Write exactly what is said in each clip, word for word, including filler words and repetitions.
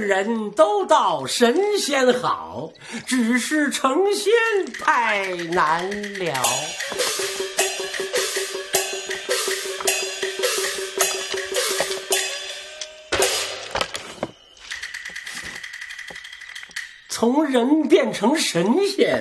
人都道神仙好，只是成仙太难了。从人变成神仙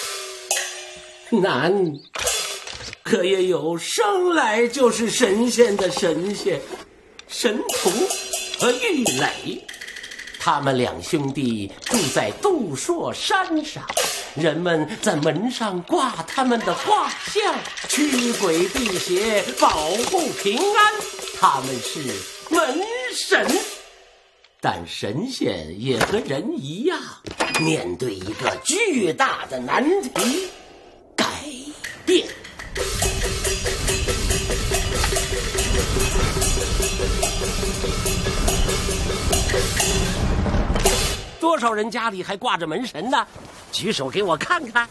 难，可也有生来就是神仙的神仙神童和玉垒。他们两兄弟住在杜朔山上，人们在门上挂他们的画像，驱鬼辟邪，保护平安。他们是门神。但神仙也和人一样，面对一个巨大的难题：改变。多少人家里还挂着门神呢？举手给我看看。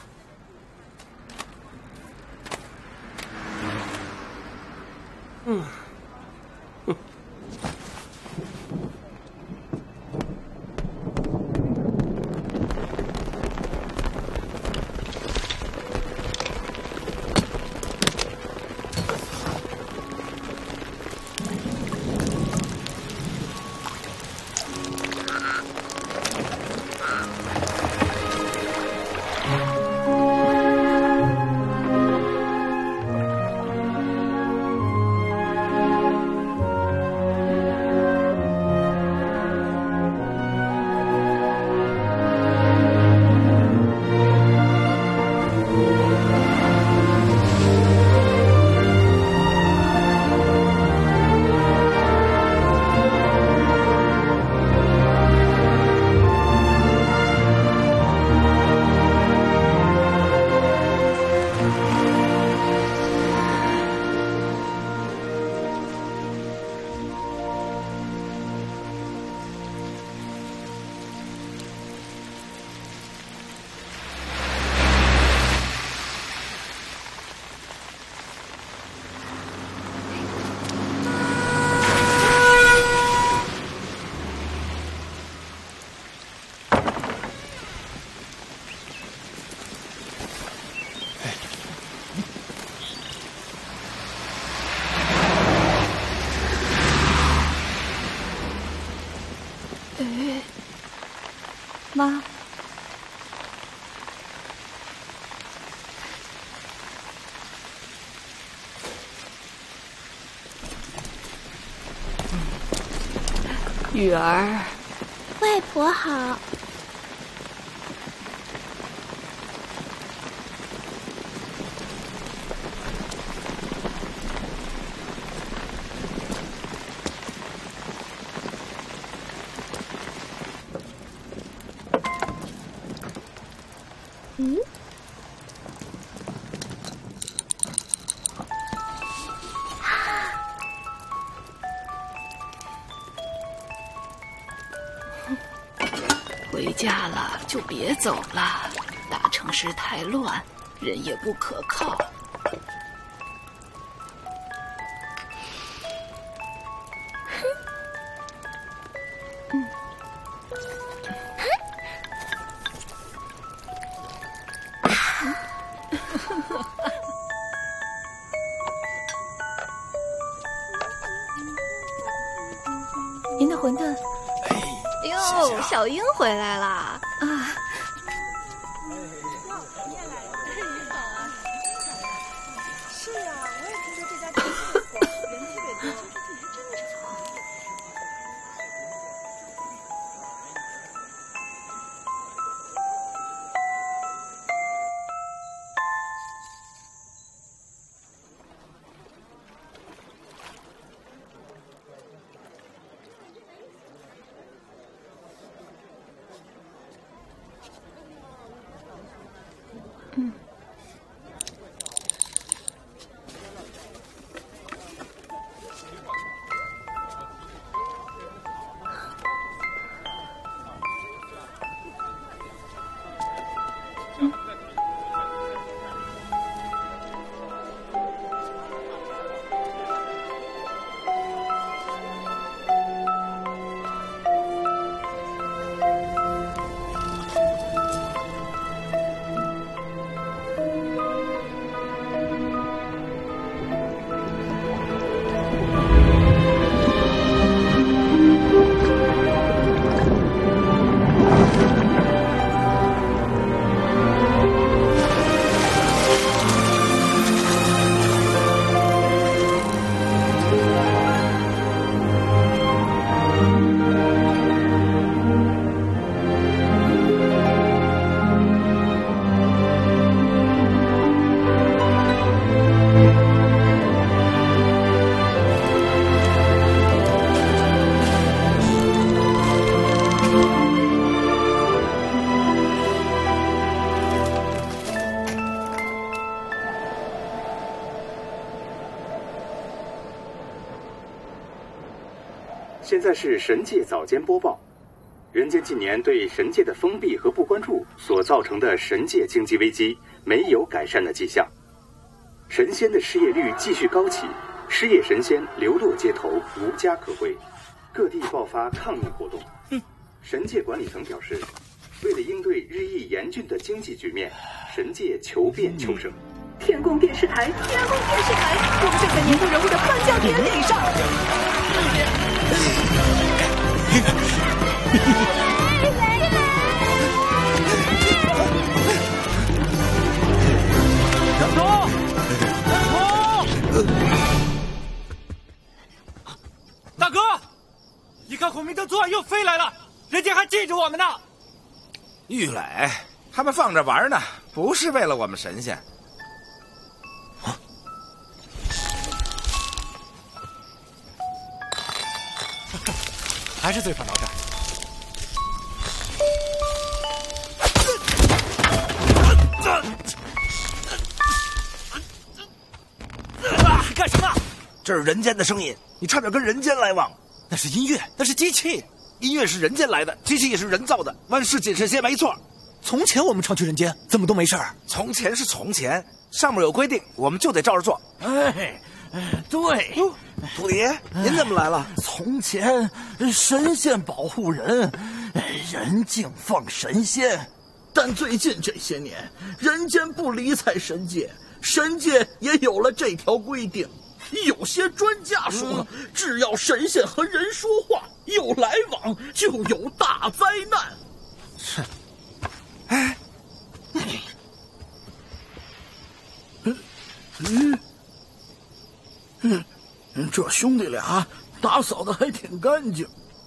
嗯。 妈，雨儿， 外婆好。嗯， 回家了就别走了，大城市太乱，人也不可靠。 您的馄饨。 哎呦，小英回来啦！ 啊， 是呀，我也听说这家店特别火，人特别多，就是自己还真的炒。 在是神界早间播报。人间近年对神界的封闭和不关注所造成的神界经济危机没有改善的迹象，神仙的失业率继续高企，失业神仙流落街头，无家可归，各地爆发抗议活动。神界管理层表示，为了应对日益严峻的经济局面，神界求变求生。 天宫电视台，天宫电视台，我们正在年度人物的颁奖典礼上。 小偷，小偷！大哥，你看孔明灯昨晚又飞来了，人家还记着我们呢。 玉磊，他们放着玩呢，不是为了我们神仙。 还是罪犯到这儿。啊！干什么？ 这是人间的声音，你差点跟人间来往。 那是音乐，那是机器。 音乐是人间来的，机器也是人造的，万事谨慎些没错。 从前我们常去人间，怎么都没事儿？ 从前是从前，上面有规定，我们就得照着做。 哎，对。 哦，土地爷，您怎么来了？ 从前神仙保护人，人敬奉神仙，但最近这些年，人间不理睬神界，神界也有了这条规定。有些专家说，嗯、只要神仙和人说话有来往，就有大灾难。 是，哎， 嗯嗯嗯。这兄弟俩打扫的还挺干净。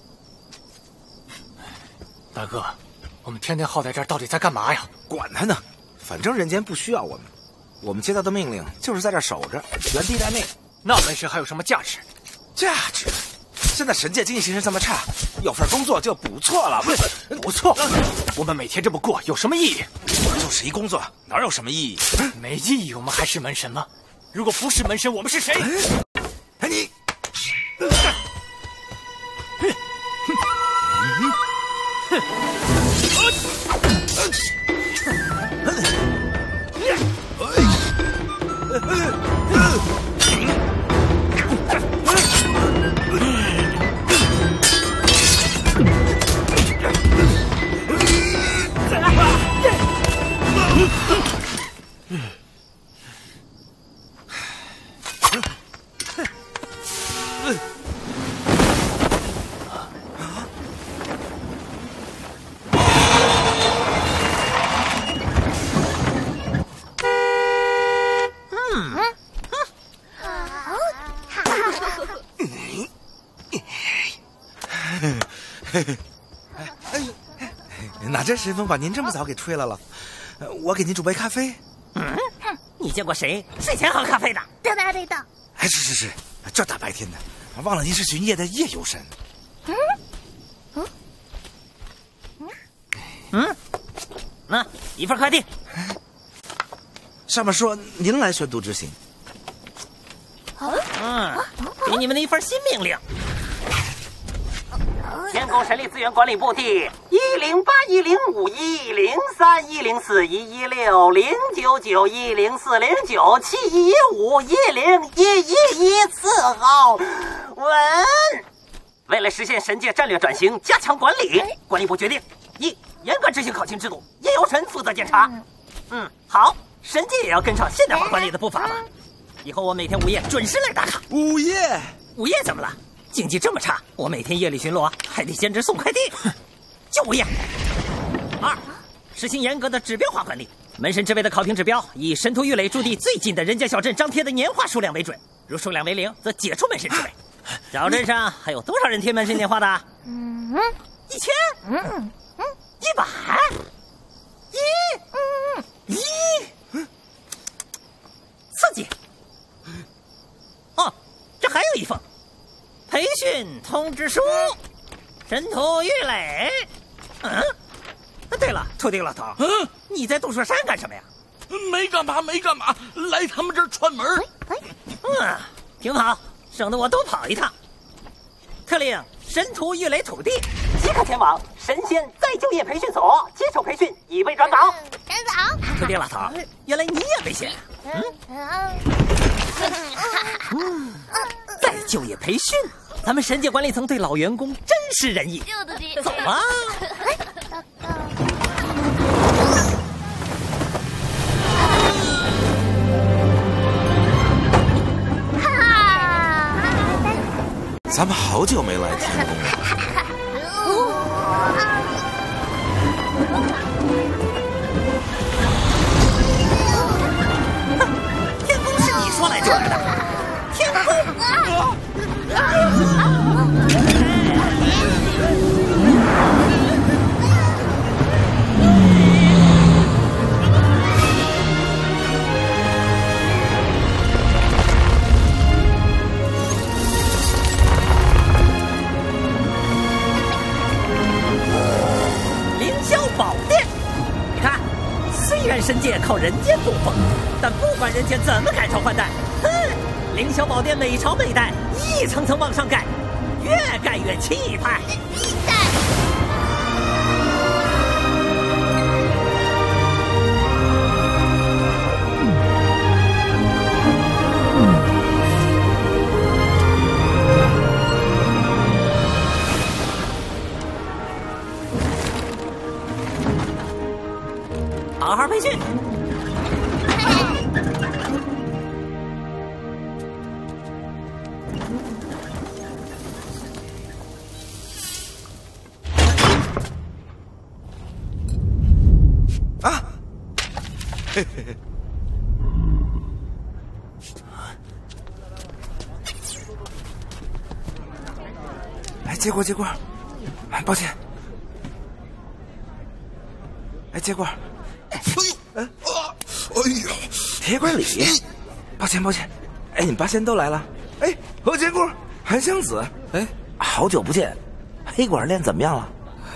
大哥，我们天天耗在这儿，到底在干嘛呀？ 管他呢，反正人间不需要我们，我们接到的命令就是在这儿守着，原地待命。 那门神还有什么价值？ 价值？现在神界经济形势这么差，有份工作就不错了。 不错，我们每天这么过有什么意义？ 就是一工作，哪有什么意义？ 没意义，我们还是门神吗？如果不是门神，我们是谁？ 哎，你，哪阵神风把您这么早给吹来了？我给您煮杯咖啡。 嗯，你见过谁睡前喝咖啡的？ 对的对的。 哎，是是是，这大白天的，忘了您是巡夜的夜游神。 嗯嗯嗯，那一份快递， 上面说您来宣读执行。 嗯，给你们的一份新命令。天宫神力资源管理部第一零八一零五一零三一零四一一六零九九一零四零九七一五一零一一一四号文。为了实现神界战略转型，加强管理，管理部决定：一、严格执行考勤制度，夜游神负责检查。嗯，好，神界也要跟上现代化管理的步伐吧。以后我每天午夜准时来打卡。 午夜？ 午夜怎么了？经济这么差，我每天夜里巡逻，还得兼职送快递，就午夜。二，实行严格的指标化管理，门神职位的考评指标以神荼玉垒驻地最近的人间小镇张贴的年画数量为准，如数量为零，则解除门神职位。小镇上还有多少人贴门神年画的？嗯，一千，嗯嗯，一百，一，嗯一，嗯，刺激。哦，这还有一封。培训通知书，神荼玉垒。嗯，对了，秃顶老头，嗯，你在杜朔山干什么呀？ 没干嘛，没干嘛，来他们这儿串门。 嗯，挺好，省得我多跑一趟。特令神荼郁垒土地，即刻前往神仙再就业培训所接受培训，以备转岗。 站岗。 土地老头，原来你也被选。嗯。嗯。再就业培训，咱们神界管理层对老员工真是仁义。走吧。 咱们好久没来天宫了。 天宫是你说来就来的，天宫。宝殿，你看，虽然神界靠人间供奉，但不管人间怎么改朝换代，哼，凌霄宝殿每朝每代一层层往上盖，越盖越气派。 一代。 好好培训。 啊！嘿嘿嘿。哎，接过接过，哎，抱歉。哎，接过。哎呦！啊！哎呀！铁拐李，抱歉抱歉。哎，你们八仙都来了。哎，何结果、韩湘子，哎，好久不见，黑管练怎么样了？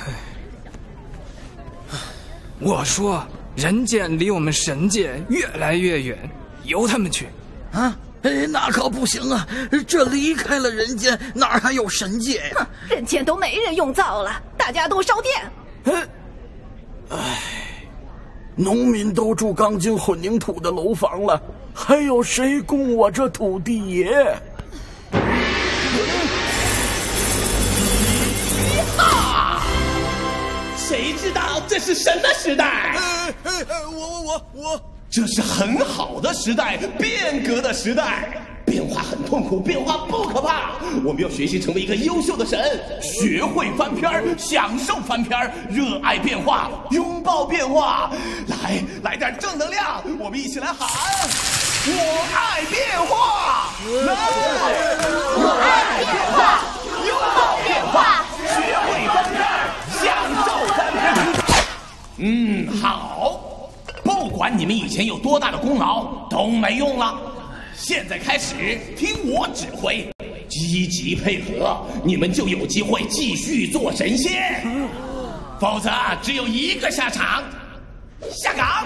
我说，人间离我们神界越来越远，由他们去。 啊，哎，那可不行啊！这离开了人间，哪还有神界呀？ 人间都没人用灶了，大家都烧电。 嗯，唉。农民都住钢筋混凝土的楼房了，还有谁供我这土地爷？ 啊！谁知道这是什么时代？ 呃呃呃，我我我我， 这是很好的时代，变革的时代。变化很痛苦，变化不可怕。我们要学习成为一个优秀的神，学会翻篇，享受翻篇，热爱变化，拥抱变化。来，来点正能量，我们一起来喊：我爱变化！来，我爱变化，拥抱变化，学会翻篇，享受翻篇。嗯，好。不管你们以前有多大的功劳，都没用了。现在开始听我指挥，积极配合，你们就有机会继续做神仙。否则只有一个下场，下岗。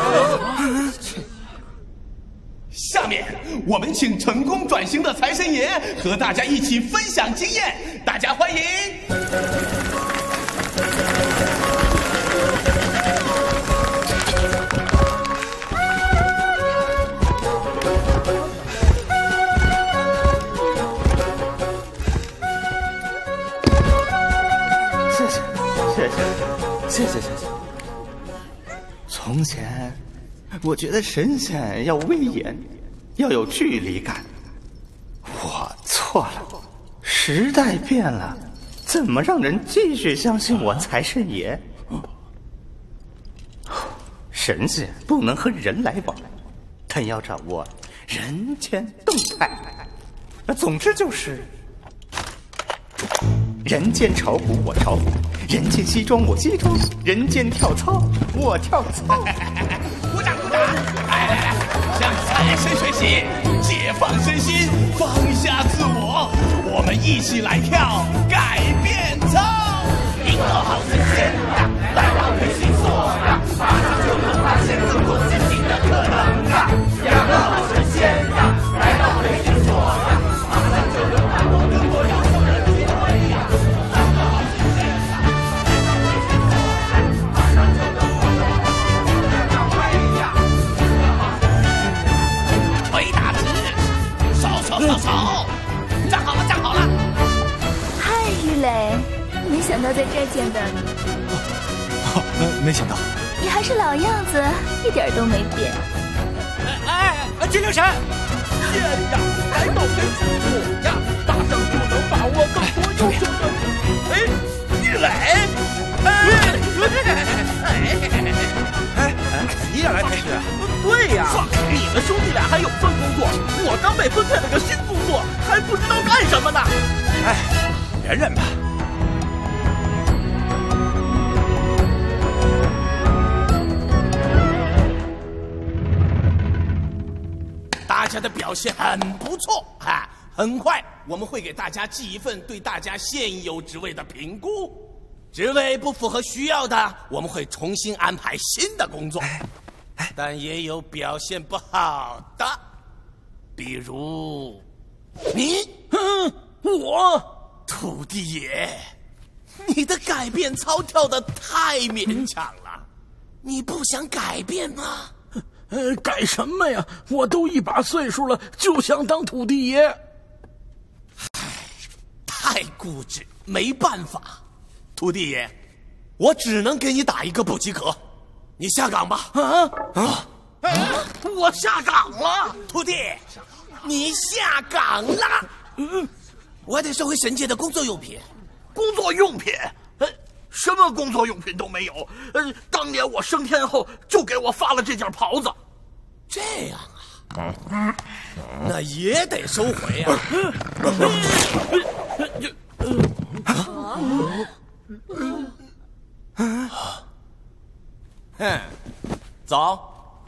下面我们请成功转型的财神爷和大家一起分享经验，大家欢迎。 谢谢谢谢。从前，我觉得神仙要威严，要有距离感。我错了，时代变了，怎么让人继续相信我财神爷？神仙不能和人来往，但要掌握人间动态。总之就是。人间炒股我炒股，人间西装我西装，人间跳操我跳操。 鼓掌鼓掌！来来来，向财神学习，解放身心，放下自我，我们一起来跳改变操。一个好神仙呀，来到培训所呀，马上就能发现更多新颖的可能呀。两个好神仙呀，来到培训所呀，马上就能把握更多优秀的机会呀。 才见到你。 哦，呃，没想到你还是老样子，一点都没变。 哎哎，金灵神， 剑呀，来到跟师傅呀，马上就能把握更多优秀的。哎，玉磊， 哎哎，你也来培训？ 对呀，你们兄弟俩还有份工作，我刚被分配了个新工作，还不知道干什么呢。 哎，忍忍吧。 大家的表现很不错啊！很快我们会给大家寄一份对大家现有职位的评估，职位不符合需要的，我们会重新安排新的工作。但也有表现不好的，比如你， 嗯，我土地爷，你的改变操跳得太勉强了，你不想改变吗？ 呃，改什么呀？我都一把岁数了，就想当土地爷。 唉，太固执，没办法。土地爷，我只能给你打一个不及格，你下岗吧。 啊啊！啊我下岗了， 土地，你下岗了。嗯，我还得收回神界的工作用品。 工作用品？呃，什么工作用品都没有。呃，当年我升天后就给我发了这件袍子。 这样啊，那也得收回啊。哼，走。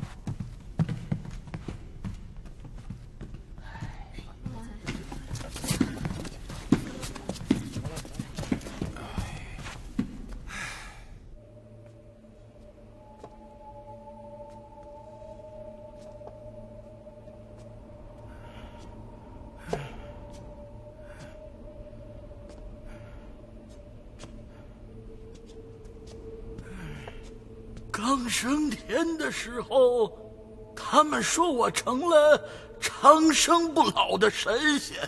刚升天的时候，他们说我成了长生不老的神仙。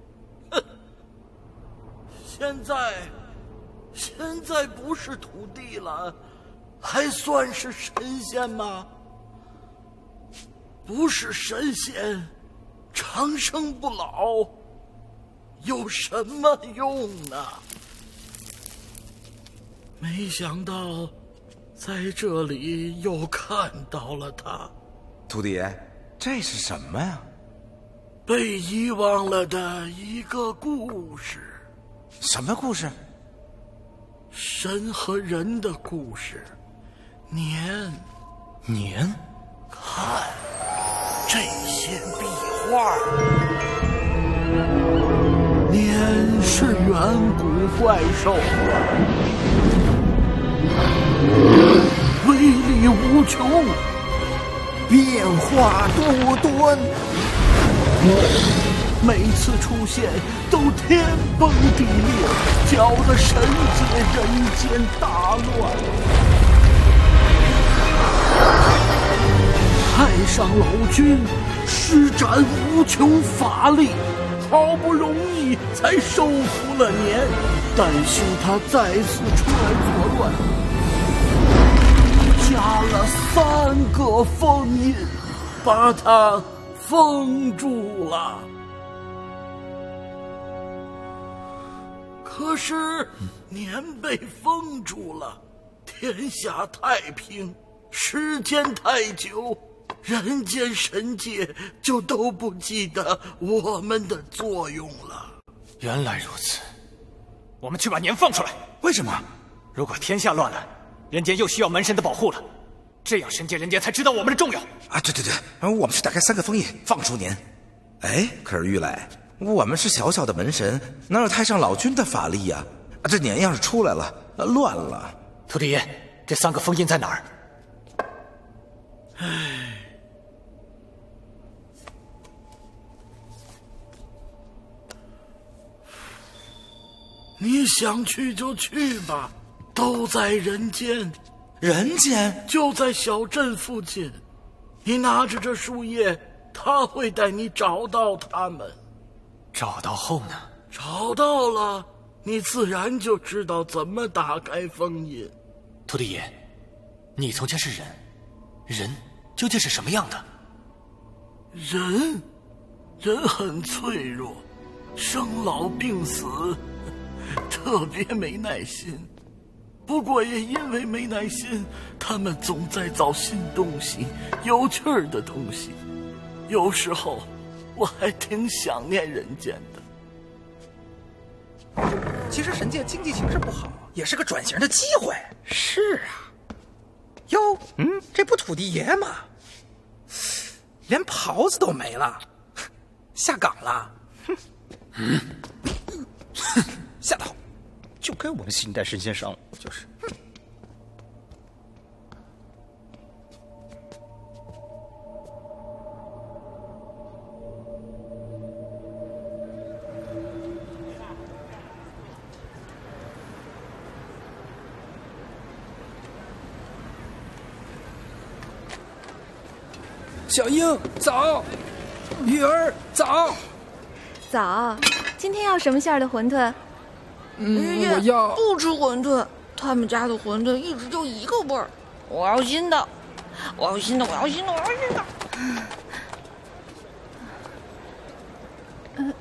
现在，现在不是土地了，还算是神仙吗？不是神仙，长生不老，有什么用呢？没想到在这里又看到了他。 土地爷，这是什么呀？ 被遗忘了的一个故事。 什么故事？ 神和人的故事。年年， 看这些壁画。年是远古怪兽，威力无穷， 变化多端， 每次出现都天崩地裂，搅得神界人间大乱。太上老君施展无穷法力，好不容易才收服了年，但是他再次出来作乱，加了三个封印，把他封住了。可是年被封住了，天下太平，时间太久，人间神界就都不记得我们的作用了。 原来如此，我们去把年放出来。 为什么？ 如果天下乱了，人间又需要门神的保护了，这样神界人间才知道我们的重要。 啊，对对对，我们去打开三个封印，放出年。哎，可是玉磊，我们是小小的门神，哪有太上老君的法力呀？啊，这年要是出来了，乱了。 土地爷，这三个封印在哪儿？ 唉，你想去就去吧，都在人间。 人间就在小镇附近，你拿着这树叶，他会带你找到他们。 找到后呢？ 找到了， 你自然就知道怎么打开封印。 土地爷，你从前是人，人究竟是什么样的？ 人，人很脆弱，生老病死，特别没耐心。不过也因为没耐心，他们总在找新东西，有趣儿的东西。有时候我还挺想念人间的。 其实神界经济形势不好，也是个转型的机会。 是啊。 哟，嗯，这不土地爷吗？连袍子都没了，下岗了。哼，嗯，下头。 就该我们新一代神仙上了，就是。 小英早，雨儿早， 早。今天要什么馅儿的馄饨？ 嗯，我要不吃馄饨，他们家的馄饨一直就一个味儿。我要新的，我要新的，我要新的，我要新的。 嗯，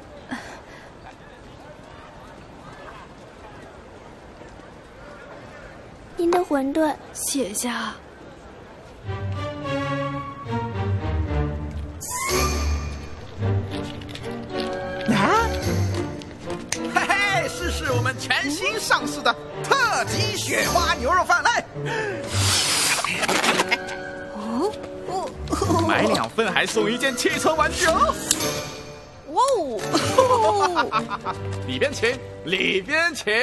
您的馄饨， 谢下。 是我们全新上市的特级雪花牛肉饭，来！ 哦哦， 买两份还送一件汽车玩具哦！ 哇哦！ 里边请，里边请。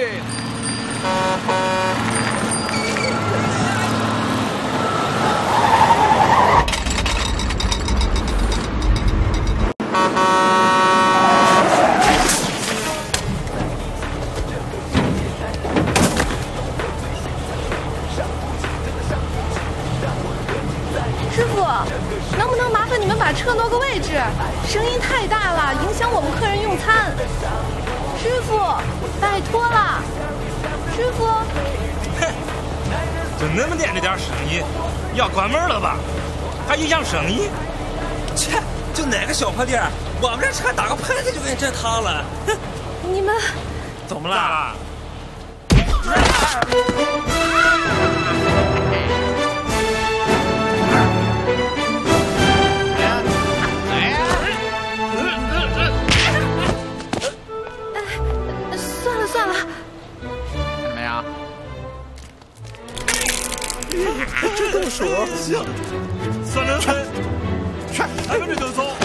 把车挪个位置，声音太大了，影响我们客人用餐。师傅，拜托了，师傅。 哼，就那么点着点生意，要关门了吧？还影响生意？ 切，就哪个小破店，我们这车打个喷嚏就给震塌了。哼， 你们怎么了？ 算了， 看到没有？ 真动手！算了，看，还跟着就走。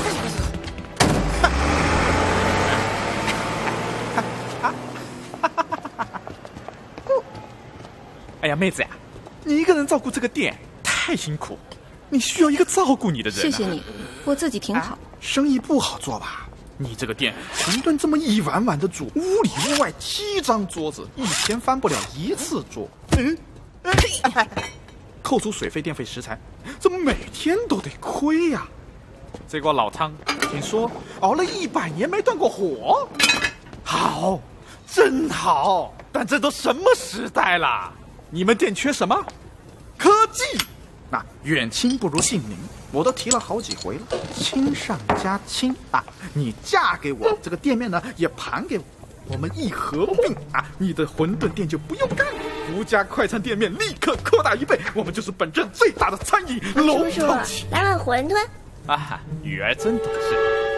哎呀，妹子呀，你一个人照顾这个店太辛苦，你需要一个照顾你的人、啊。 谢谢你，我自己挺好。 生意不好做吧？你这个店成顿这么一碗碗的煮，屋里屋外七张桌子，一天翻不了一次桌。嗯，哎、扣除水费、电费、食材，怎么每天都得亏呀、啊？这锅老汤，听说熬了一百年没断过火。好，真好。但这都什么时代了？你们店缺什么？科技。那远亲不如近邻。我都提了好几回了，亲上加亲啊！你嫁给我，这个店面呢也盘给我，我们一合并啊，你的馄饨店就不用干了，福家快餐店面立刻扩大一倍，我们就是本镇最大的餐饮龙头企业。 来碗馄饨啊！雨儿真懂事。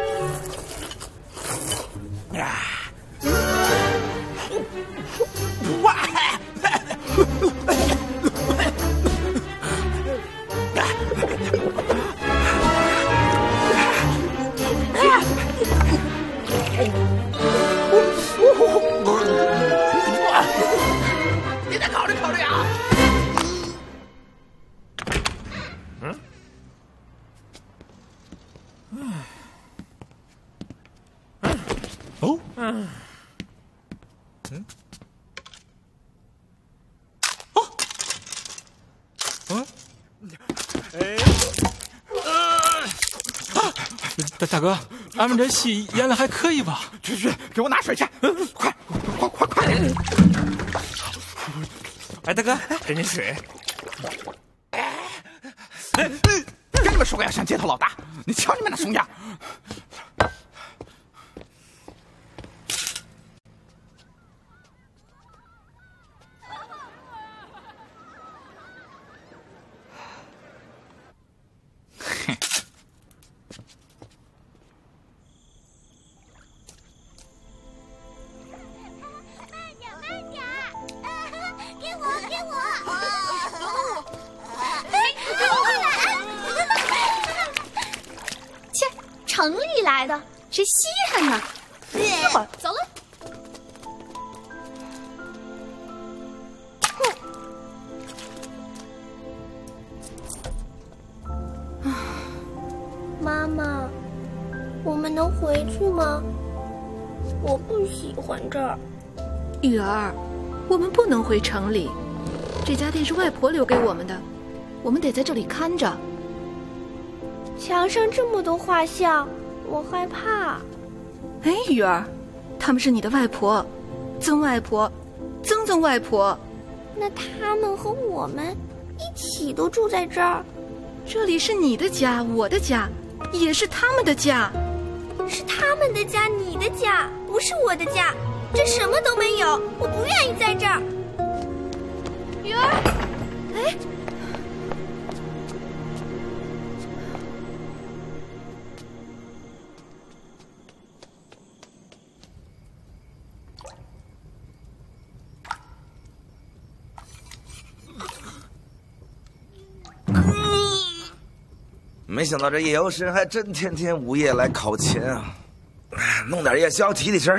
呀！哇！ 你再考虑考虑啊！ 嗯，嗯，哦，嗯，嗯，哦，嗯，哎，呃， 大大哥，俺们这戏演的还可以吧？ 去去，给我拿水去！快快快！ 哎，大哥，给你水。哎，跟你们说过要想街头老大，你瞧你们那怂样！ 城里来的，谁稀罕呢？走了。 妈妈，我们能回去吗？我不喜欢这儿。 雨儿，我们不能回城里，这家店是外婆留给我们的，我们得在这里看着。 墙上这么多画像，我害怕。 哎，雨儿，他们是你的外婆、曾外婆、曾曾外婆。 那他们和我们一起都住在这儿？ 这里是你的家，我的家，也是他们的家。 是他们的家，你的家，不是我的家。这什么都没有，我不愿意在这儿。 雨儿，哎。 没想到这夜游神还真天天午夜来考勤啊！弄点夜宵提提神。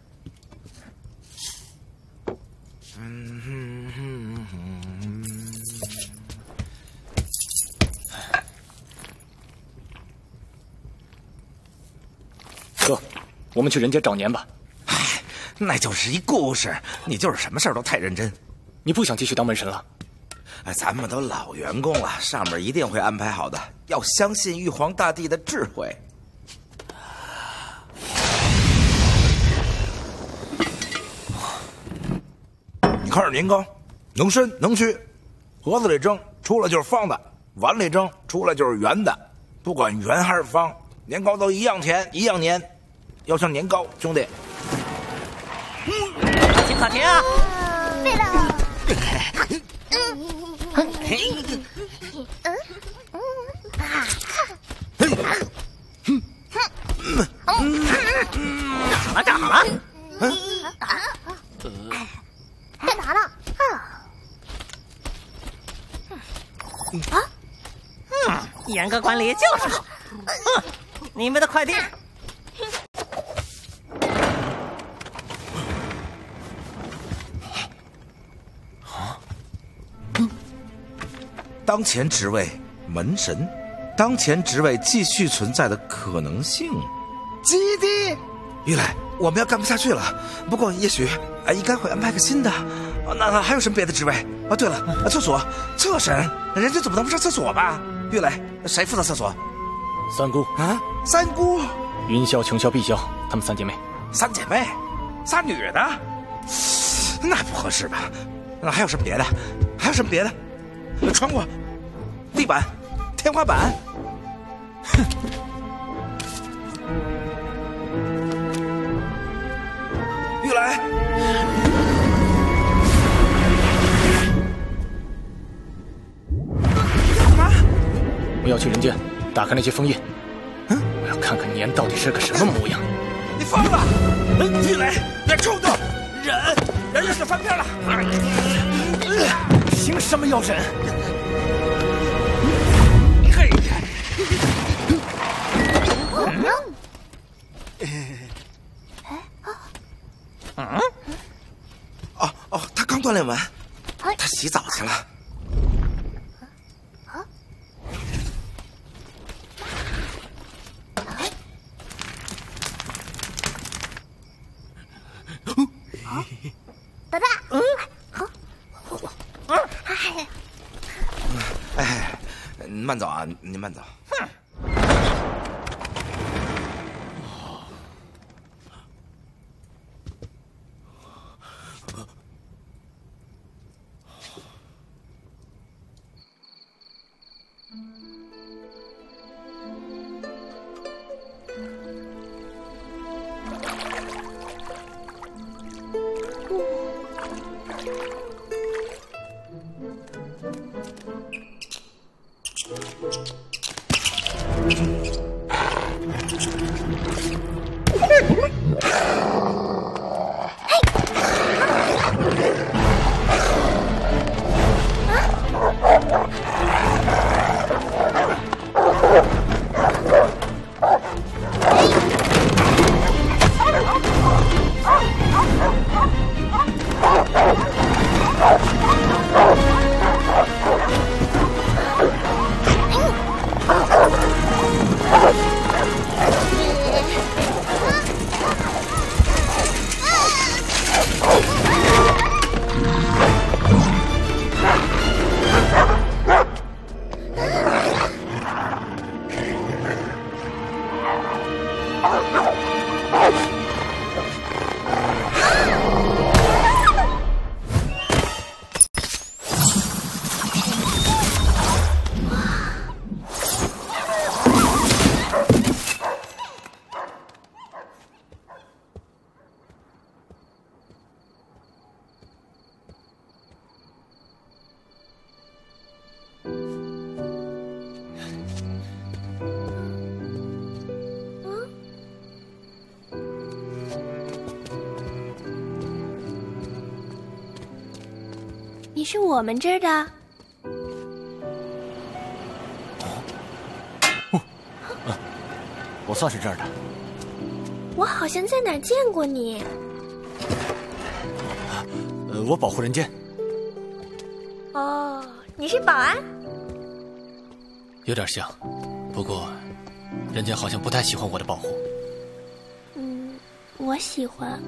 哥，我们去人间找年吧。 唉，那就是一故事，你就是什么事儿都太认真。 你不想继续当门神了？ 哎，咱们都老员工了，上面一定会安排好的。要相信玉皇大帝的智慧。你看这年糕，能伸能屈，盒子里蒸出来就是方的，碗里蒸出来就是圆的。不管圆还是方，年糕都一样甜，一样黏。要像年糕，兄弟。 打情打情啊！ 对了。 长了长了， 在哪呢？ 啊！嗯，严格管理就是好。嗯，你们的快递。 当前职位门神，当前职位继续存在的可能性。基地，玉来，我们要干不下去了。不过也许啊，应该会安排个新的。啊，那那还有什么别的职位？啊，对了，啊，厕所，厕神，人家总不能不上厕所吧？玉来，谁负责厕所？ 三姑啊，三姑， 云霄、琼霄、碧霄，她们三姐妹。 三姐妹，仨女的，那不合适吧？那还有什么别的？还有什么别的？窗户、地板、天花板，哼！玉来，干嘛？ 我要去人间，打开那些封印。嗯，我要看看年到底是个什么模样。 你疯了！玉来，别冲动，忍，忍忍就翻篇了。 凭什么要忍？ 嘿！嗯？哦哦，他刚锻炼完，他洗澡去了。 老大，嗯，好。 哎，慢走啊，您慢走。哼。 你是我们这儿的？ 我算是这儿的。 我好像在哪儿见过你。 呃，我保护人间。 哦，你是保安？ 有点像，不过人间好像不太喜欢我的保护。 嗯，我喜欢。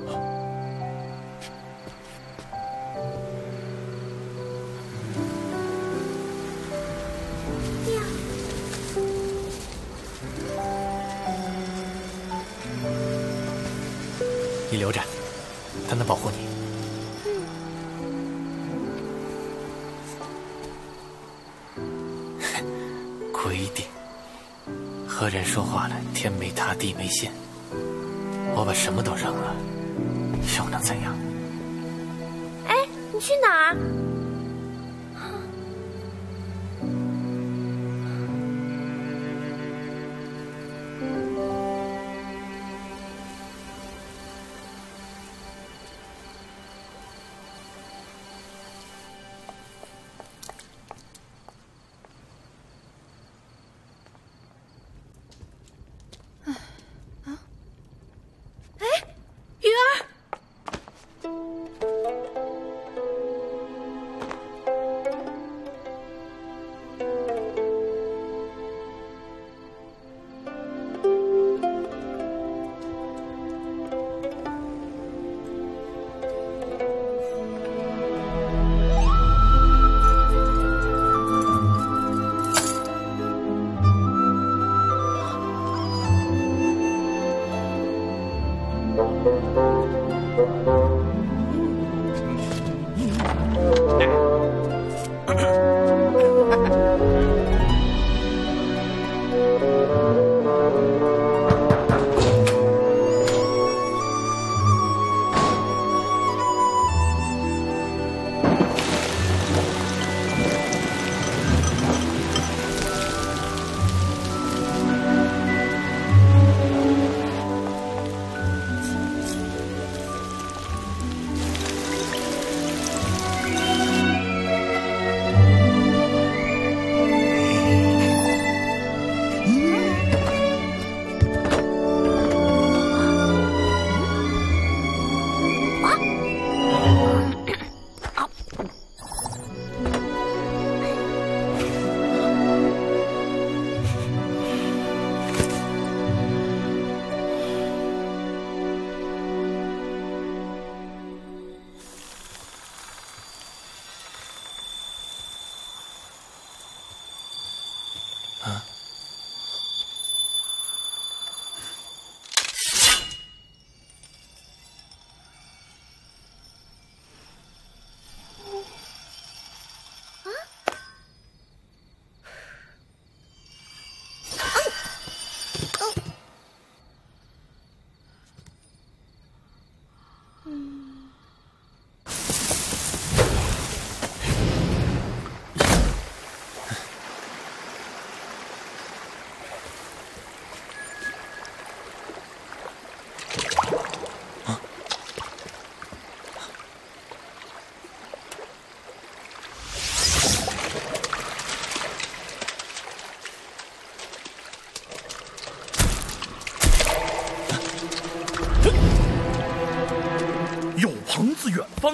你留着，它能保护你。规定，和人说话了，天没塌地没陷。我把什么都扔了，又能怎样？ 哎，你去哪儿？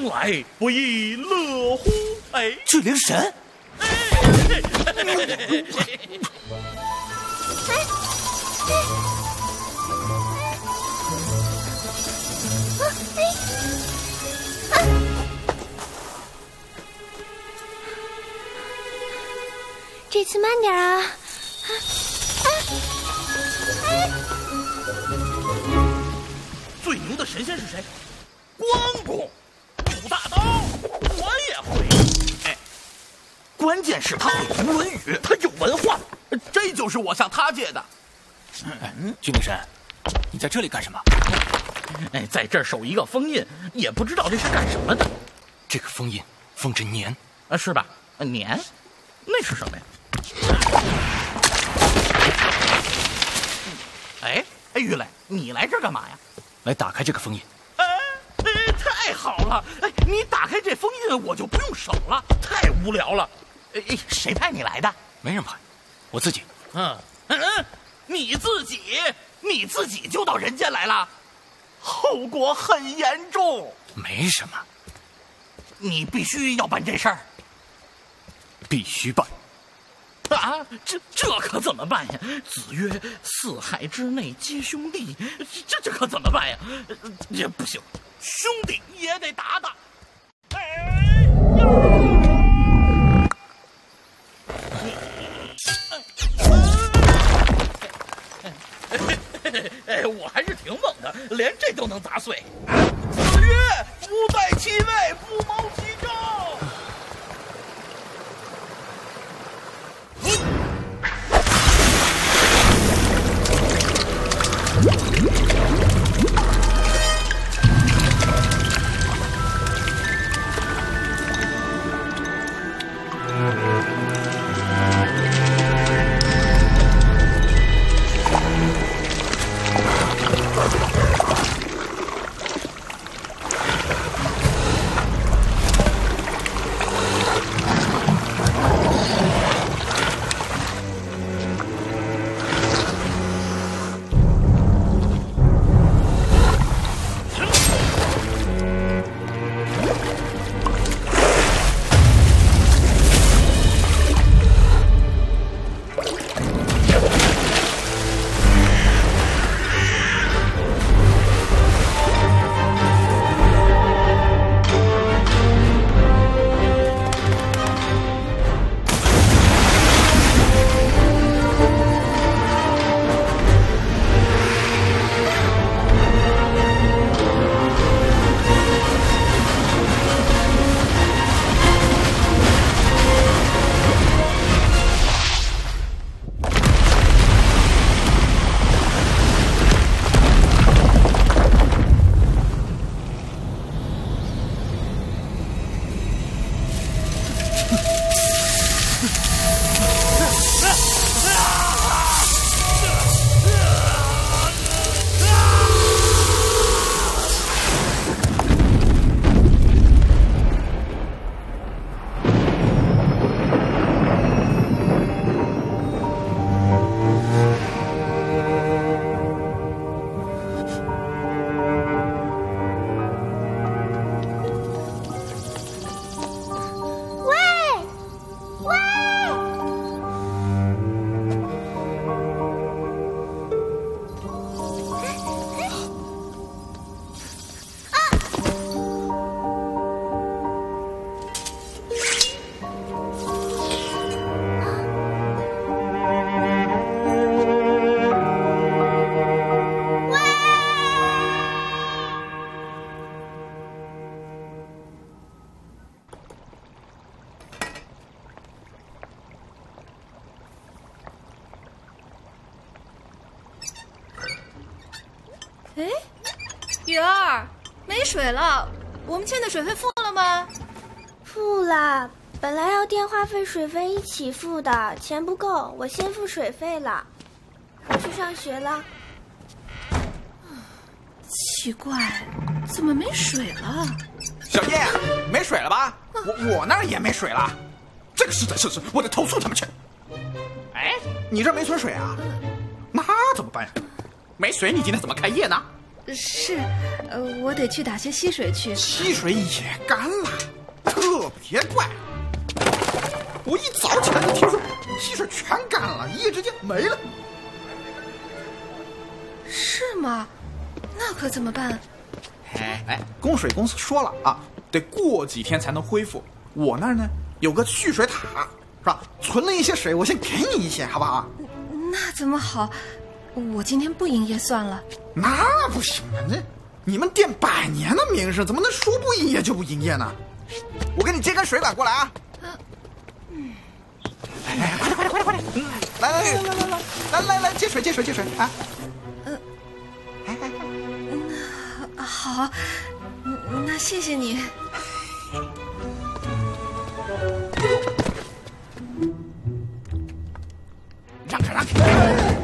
生来不亦乐乎？哎， 巨灵神。 哎这次慢点啊！啊啊哎！ 最牛的神仙是谁？关公，武大刀，我也会。哎，关键是他会读《论语》，他有文化，这就是我向他借的。 嗯，巨灵神，你在这里干什么？ 哎，在这儿守一个封印，也不知道这是干什么的。 这个封印封着年啊，是吧？年，那是什么呀？哎哎，玉磊，你来这儿干嘛呀？ 来打开这个封印。 哎哎，太好了！哎，你打开这封印，我就不用守了，太无聊了。哎，谁派你来的？ 没人派，我自己。 嗯嗯，你自己，你自己就到人间来了，后果很严重。 没什么， 你必须要办这事儿。 必须办。 啊，这这可怎么办呀？子曰：“四海之内皆兄弟。”这这可怎么办呀？这不行，兄弟也得打打。哎呀！哎，我还是挺猛的，连这都能砸碎。子曰：“不在其位，不谋其政。” 哎，雨儿，没水了，我们欠的水费付了吗？ 付了，本来要电话费、水费一起付的，钱不够，我先付水费了。我去上学了。 奇怪，怎么没水了？ 小叶，没水了吧？我我那儿也没水了，这个实在是是，我得投诉他们去。哎，你这儿没存水啊？那怎么办呀？没水，你今天怎么开业呢？ 是，呃，我得去打些溪水去。 溪水也干了，特别怪。我一早起来就听说溪水全干了，一夜之间没了。 是吗？那可怎么办？ 哎哎，供水公司说了啊，得过几天才能恢复。我那儿呢有个蓄水塔，是吧？存了一些水，我先给你一些，好不好？ 那怎么好？我今天不营业算了。 那不行啊！这你们店百年的名声，怎么能说不营业就不营业呢？我给你接根水管过来啊！嗯，哎，快点快点快点快点！嗯，来来来来来来来来来接水接水接水啊！ 嗯，哎哎哎，好，那谢谢你。 让开让开！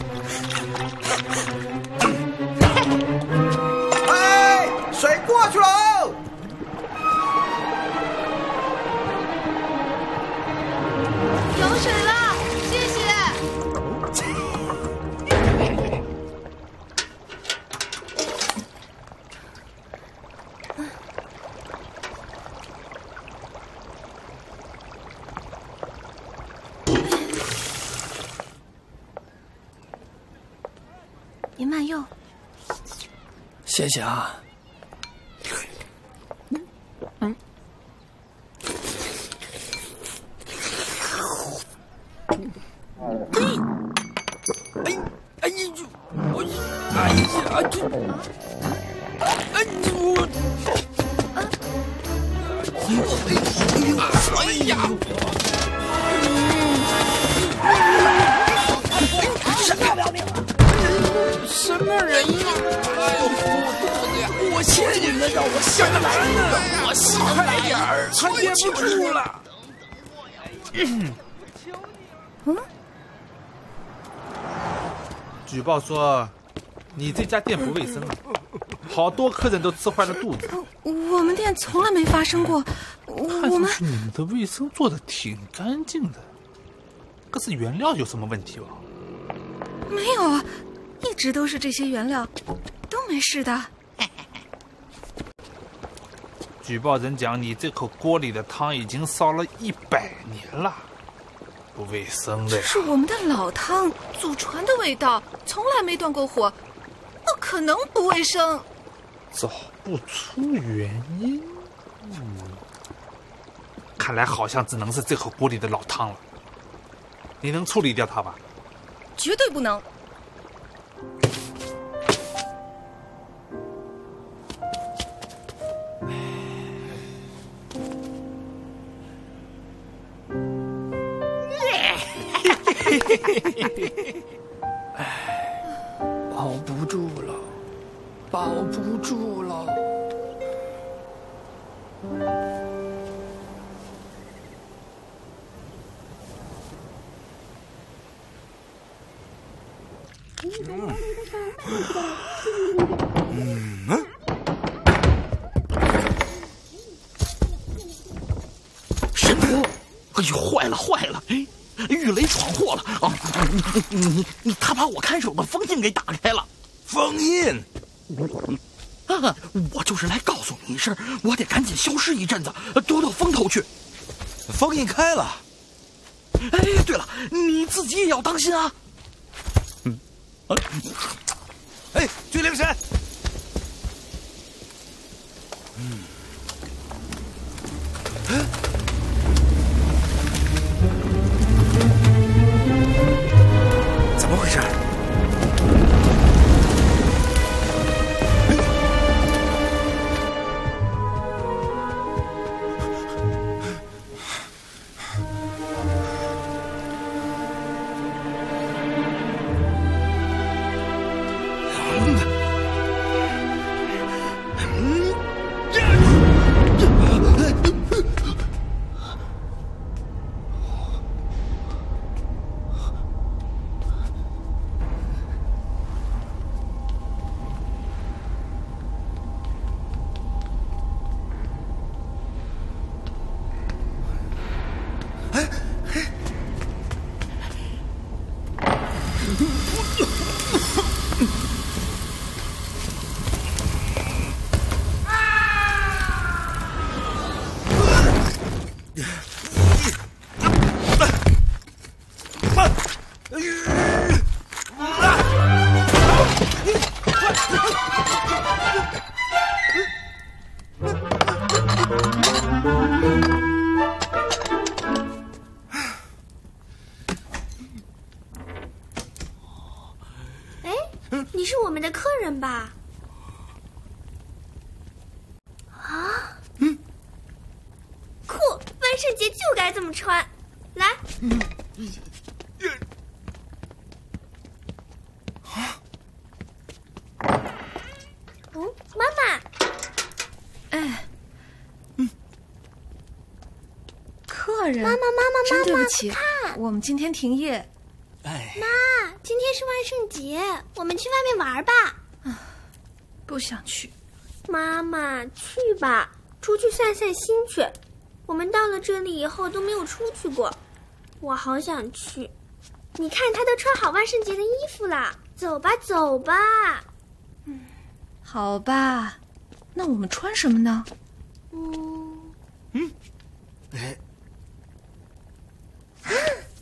哎，水过去喽！ 有水了，谢谢。您慢用。 谢谢啊。嗯。哎哎呀！我哎呀！这哎我哎呀！什么要命？什么人呀？哎呦，我谢谢你们让我下来呢，我下来点儿，快憋不住了。 嗯。嗯。举报说，你这家店不卫生啊，好多客人都吃坏了肚子。 我们店从来没发生过，我们你们的卫生做的挺干净的，可是原料有什么问题哦？ 没有啊，一直都是这些原料，都没事的。 举报人讲，你这口锅里的汤已经烧了一百年了，不卫生的呀。 这是我们的老汤，祖传的味道，从来没断过火，不可能不卫生。 找不出原因，嗯，看来好像只能是这口锅里的老汤了。你能处理掉它吧？ 绝对不能。 哎，保不住了，保不住了。 嗯嗯。 神徒，哎呦，坏了坏了！哎，玉雷闯祸了啊！你你你你，他把我看守的封印给打开了。 封印？ 啊！我就是来告诉你一声，我得赶紧消失一阵子，躲躲风头去。 封印开了。 哎，对了，你自己也要当心啊。嗯。啊。 哎，巨灵神。嗯。哎。怎么回事？ 你是我们的客人吧？啊？嗯。酷，万圣节就该这么穿。来。嗯。哦，妈妈。 哎。嗯。客人。 妈妈，妈妈， 真对妈妈， 不起， 看， 我们今天停业。 哎。 妈，今天是万圣节，我们去外面玩吧。 不想去。 妈妈，去吧，出去散散心去。我们到了这里以后都没有出去过，我好想去。你看，他都穿好万圣节的衣服了，走吧，走吧。 嗯，好吧，那我们穿什么呢？ 嗯嗯，哎， 嗯。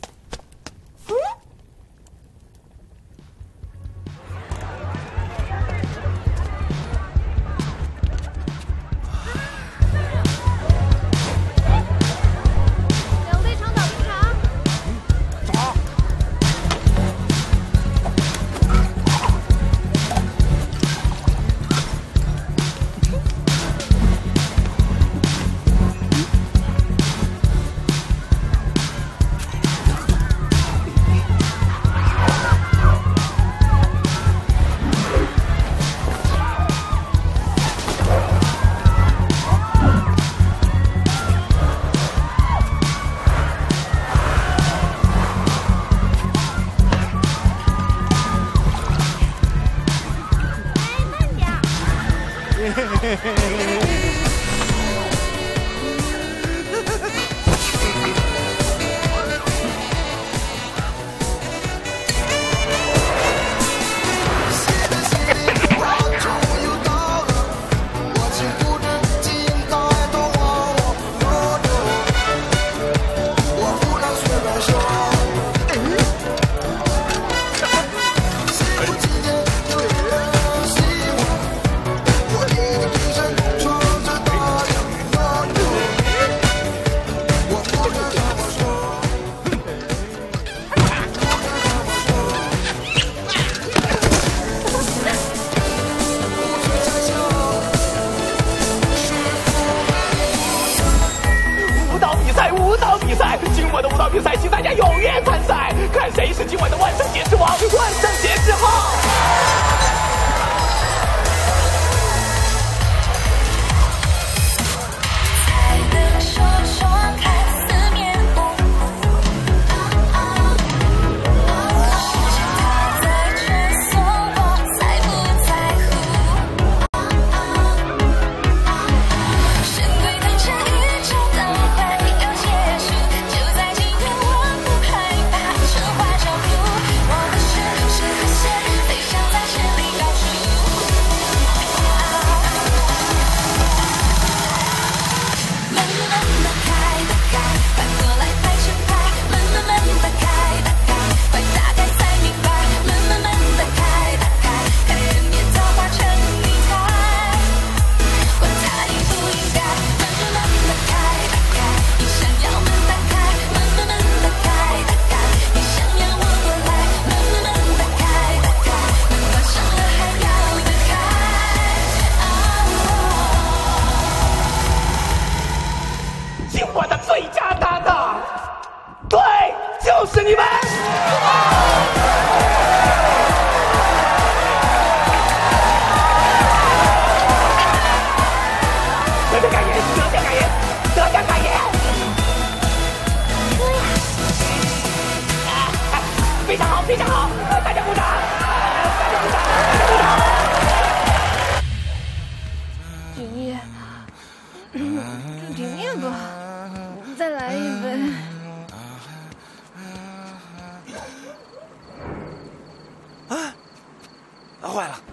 坏了！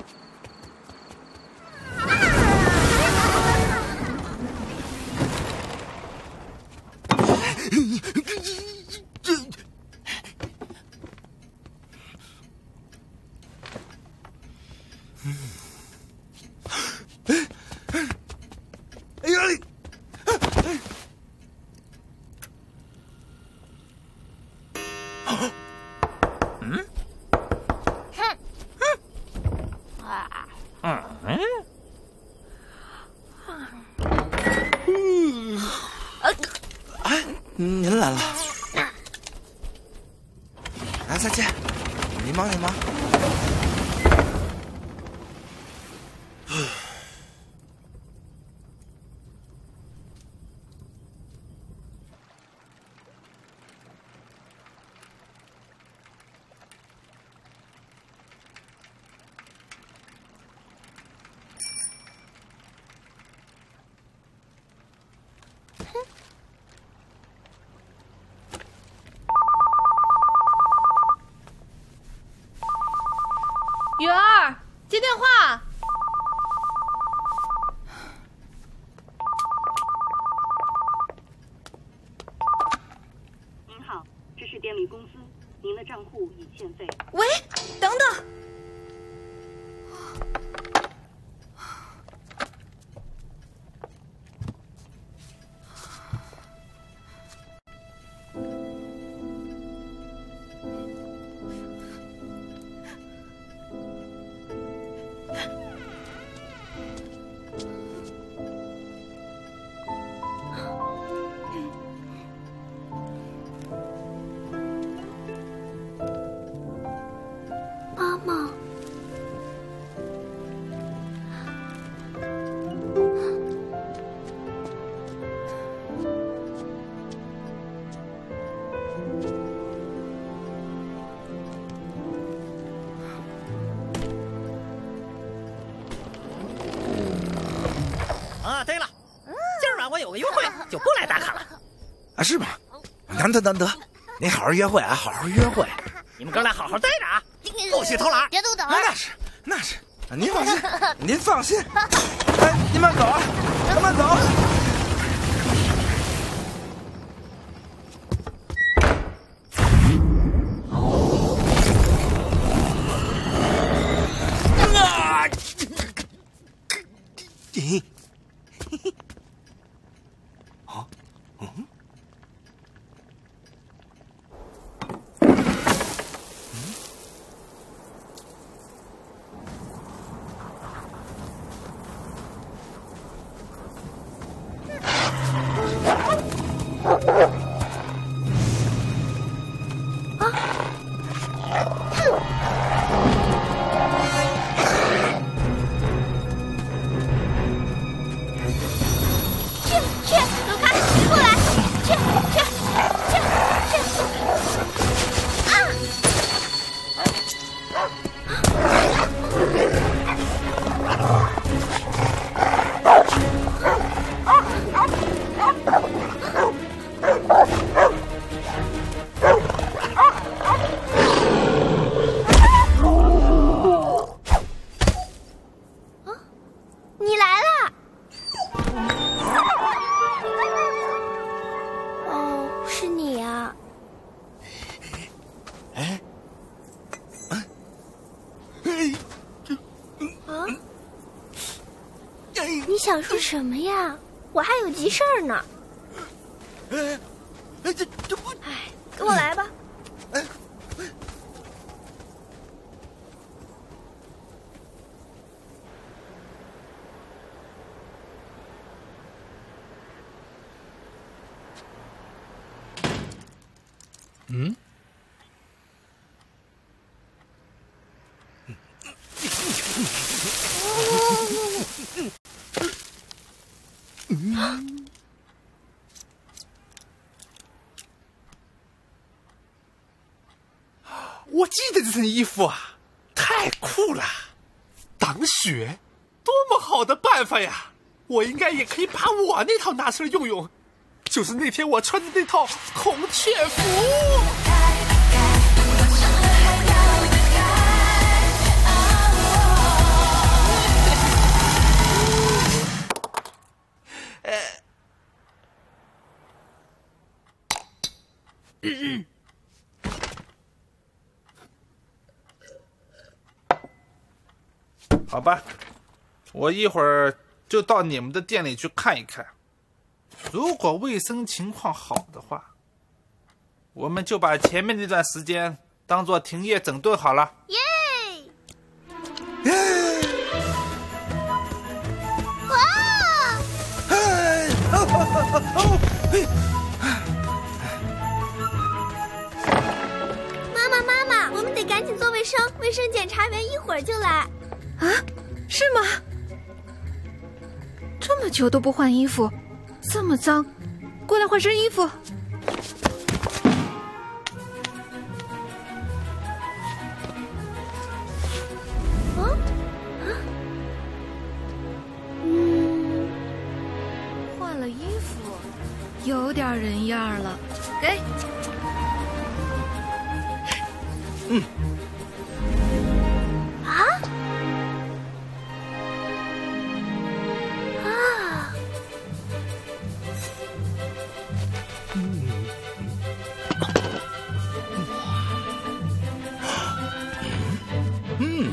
哎呀！ 嗯？ 嗯嗯。 嗯。哎，您来了。来，再见。你忙你忙。 雨儿，接电话。 您好，这是电力公司，您的账户已欠费。 喂，等等。 妈妈， 啊，对了，今儿晚我有个约会，就不来打卡了。 啊，是吗？难得难得，您好好约会啊，好好约会。 你们哥俩好好待着啊，不许偷懒。 别动手！ 那是那是，您放心，您放心。哎，您慢走啊，慢走。啊！咦？哦，嗯。 你来了。哦，是你啊。 哎， 啊？你想说什么呀？我还有急事儿呢。 哎，哎，这这不…… 哎，跟我来吧。 哎。 嗯？嗯？我记得这身衣服啊，太酷了！挡雪，多么好的办法呀！我应该也可以把我那套拿出来用用，就是那天我穿的那套孔雀服。嗯好吧，我一会儿就到你们的店里去看一看。如果卫生情况好的话，我们就把前面那段时间当做停业整顿好了。 耶！ 赶紧做卫生，卫生检查员一会儿就来。 啊，是吗？这么久都不换衣服，这么脏，过来换身衣服。 啊啊，嗯， 换了衣服，有点人样了。给。 嗯。 啊？啊。 嗯。嗯。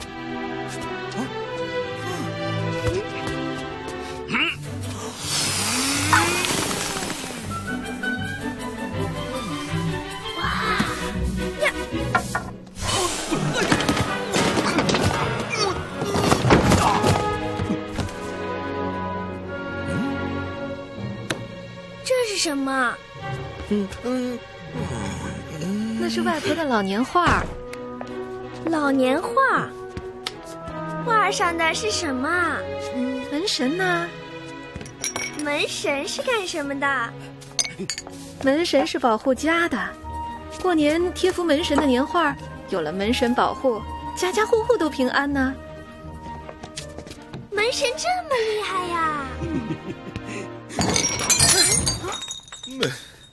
什么？ 嗯嗯嗯，那是外婆的老年画。 老年画，画上的是什么？ 门神呢？ 门神是干什么的？ 门神是保护家的，过年贴幅门神的年画，有了门神保护，家家户户都平安呢。 门神这么厉害呀！ 门，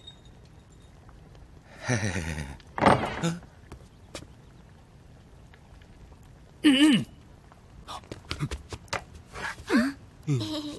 嘿嘿嘿嘿，嗯，嗯嗯，嗯，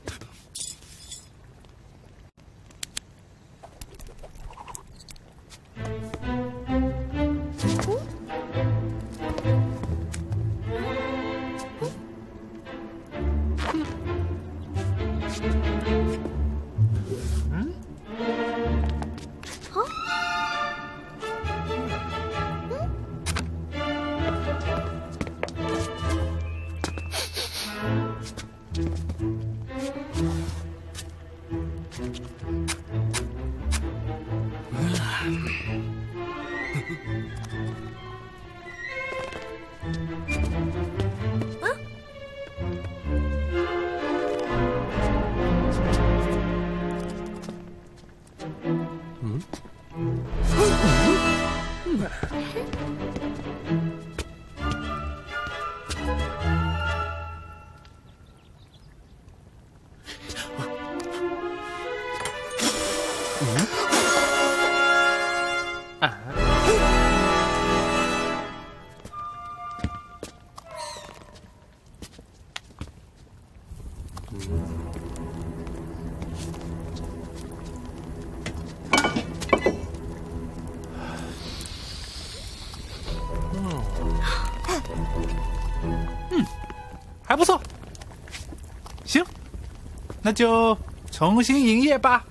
还不错，行，那就重新营业吧。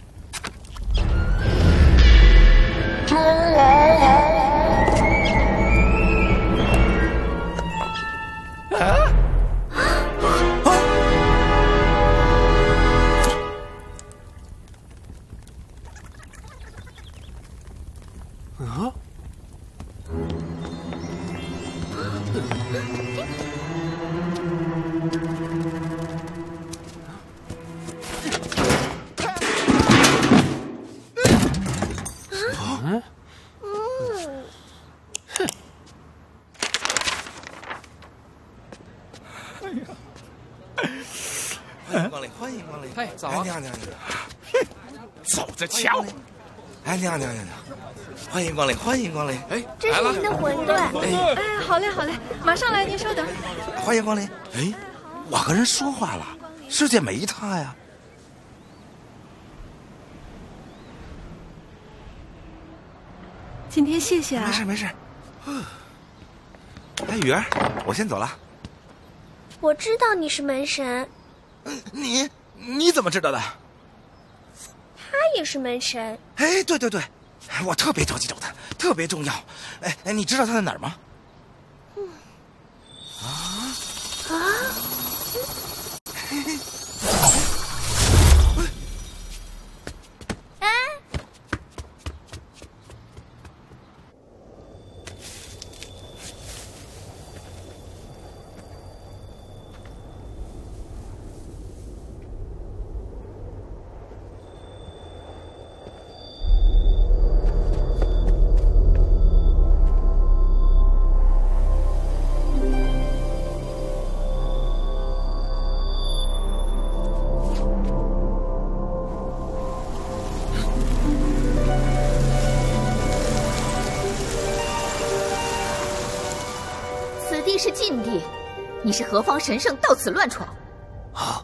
啊！啊！嗯，哼， 欢迎光临，欢迎光临。 哎，早啊！ 你好，你好，你好。 走着瞧。 哎，你好，你好，你好。欢迎光临，欢迎光临。 哎， 这是您的馄饨。 哎，好嘞，好嘞，马上来，您稍等。 欢迎光临。哎，我和人说话了，世界没他呀。 今天谢谢啊。 没事没事。哎，雨儿，我先走了。 我知道你是门神。 你你怎么知道的？ 他也是门神。 哎，对对对，我特别着急找他，特别重要。哎哎，你知道他在哪儿吗？ 嗯。 啊啊！哎！ 地是禁地，你是何方神圣，到此乱闯？ 啊！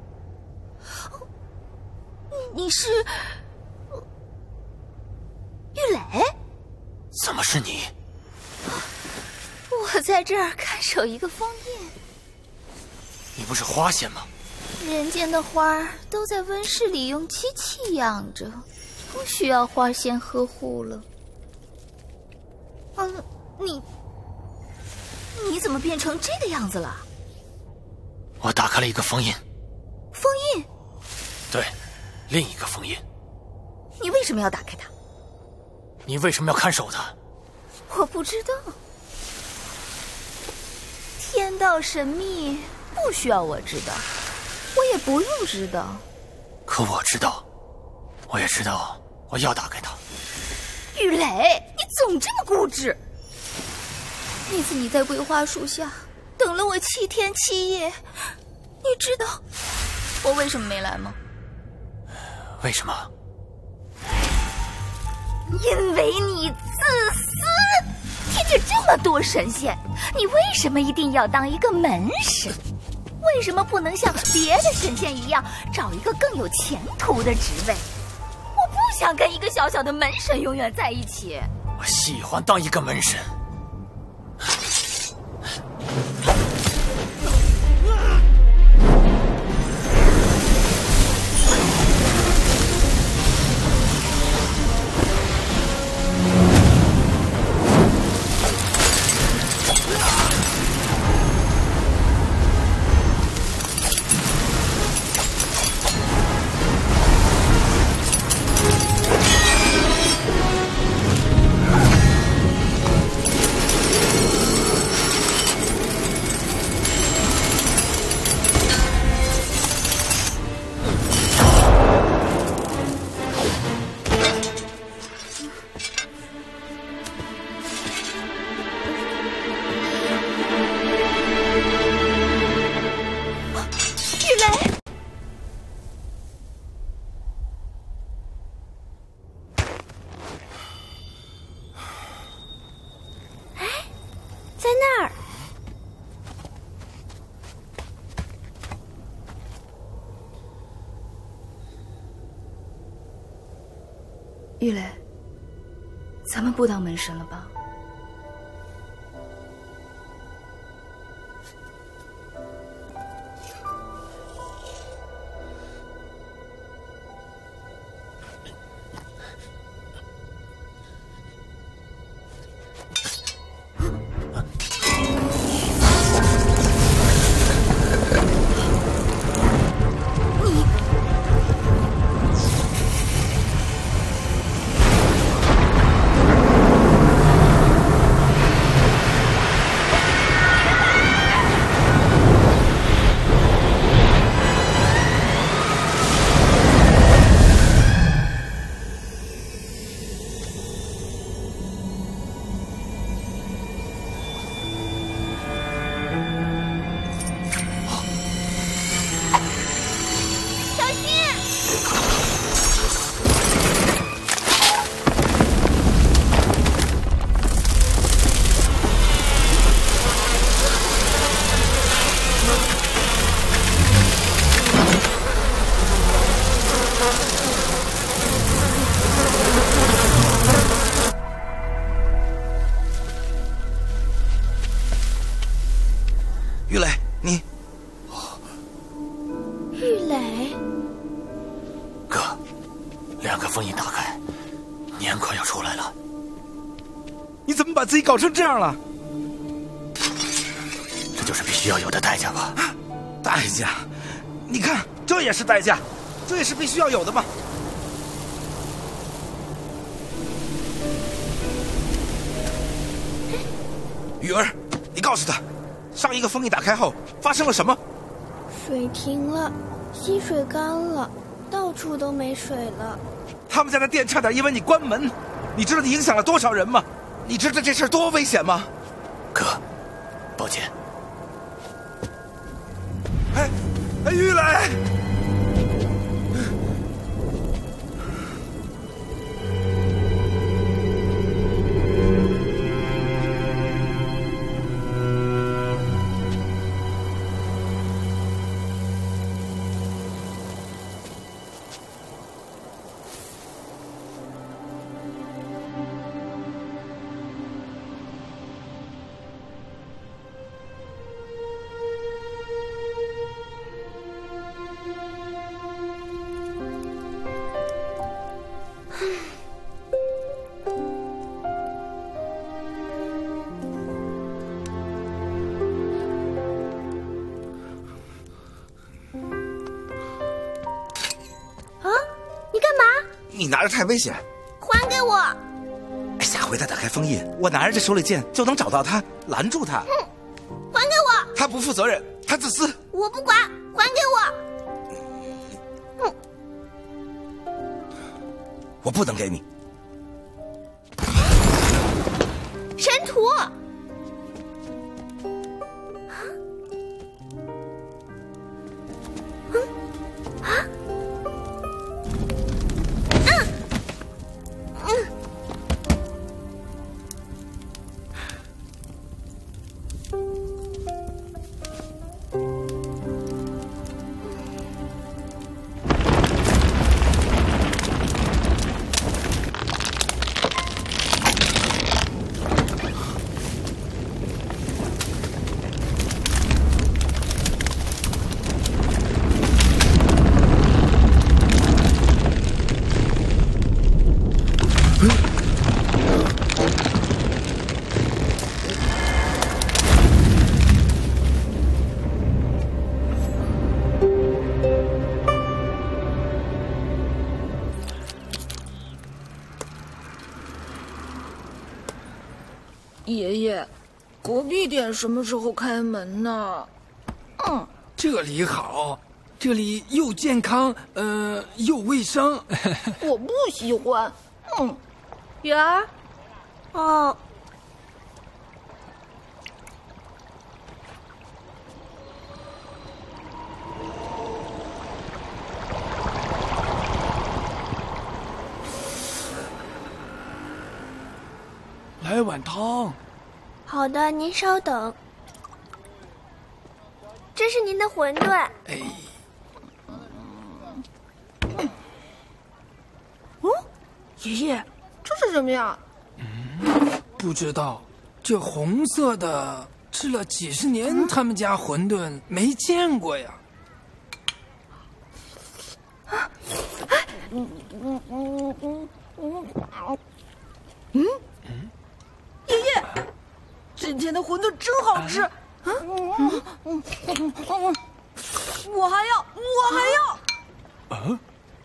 你是玉磊？ 怎么是你？ 我在这儿看守一个封印。 你不是花仙吗？ 人间的花儿都在温室里用机器养着，不需要花仙呵护了。嗯，你你怎么变成这个样子了？ 我打开了一个封印。 封印？ 对，另一个封印。 你为什么要打开它？ 你为什么要看守它？ 我不知道。天道神秘，不需要我知道，我也不用知道。 可我知道，我也知道，我要打开它。 玉磊，你总这么固执。那次你在桂花树下等了我七天七夜，你知道我为什么没来吗？ 为什么？ 因为你自私！天界这么多神仙，你为什么一定要当一个门神？为什么不能像别的神仙一样，找一个更有前途的职位？我不想跟一个小小的门神永远在一起。 我喜欢当一个门神。 玉磊，咱们不当门神了吧？ 玉磊，你， 玉磊， 哥，两个封印打开，年快要出来了。 你怎么把自己搞成这样了？ 这就是必须要有的代价吧？ 代价？你看，这也是代价，这也是必须要有的嘛。雨儿，你告诉他，上一个封印打开后发生了什么？ 水停了，溪水干了，到处都没水了。 他们家的店差点因为你关门，你知道你影响了多少人吗？你知道这事多危险吗？ 哥，抱歉。 哎，哎，玉磊！ 你拿着太危险。 还给我！ 下回他打开封印，我拿着这手里剑就能找到他，拦住他。 哼，还给我！ 他不负责任，他自私。 我不管，还给我！哼， 我不能给你。 神图。啊！嗯嗯。 爷爷，隔壁店什么时候开门呢？ 嗯，这里好，这里又健康，呃，又卫生。 我不喜欢。嗯，圆儿， 哦， 来碗汤。 好的，您稍等。这是您的馄饨。 哎， 哦，爷爷，这是什么呀？ 嗯，不知道。这红色的，吃了几十年，他们家馄饨没见过呀。 啊，哎，嗯嗯嗯嗯嗯嗯嗯，爷爷。今天的馄饨真好吃，嗯嗯嗯嗯嗯，我还要，我还要。啊！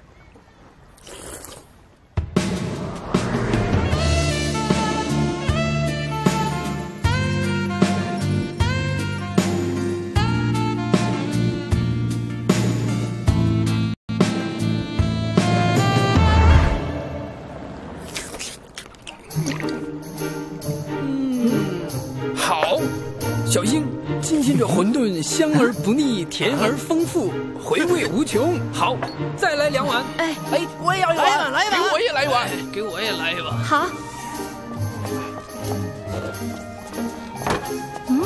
小英，今天这馄饨香而不腻，甜而丰富，回味无穷。好，再来两碗。 哎哎， 我也要一碗， 来一碗， 来一碗， 给我也来一碗，给我也来一碗。 好。嗯。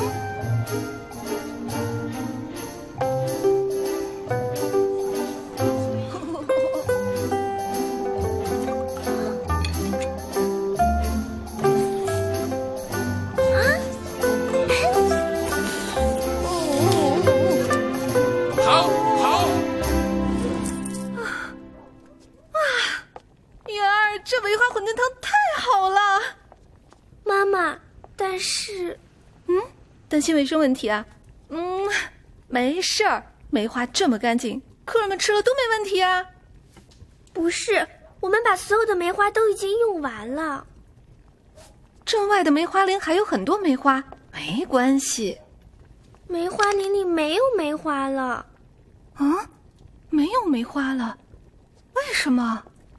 担心卫生问题啊？嗯，没事儿，梅花这么干净，客人们吃了都没问题啊。 不是，我们把所有的梅花都已经用完了。 镇外的梅花林还有很多梅花，没关系。 梅花林里没有梅花了。 啊？没有梅花了？为什么？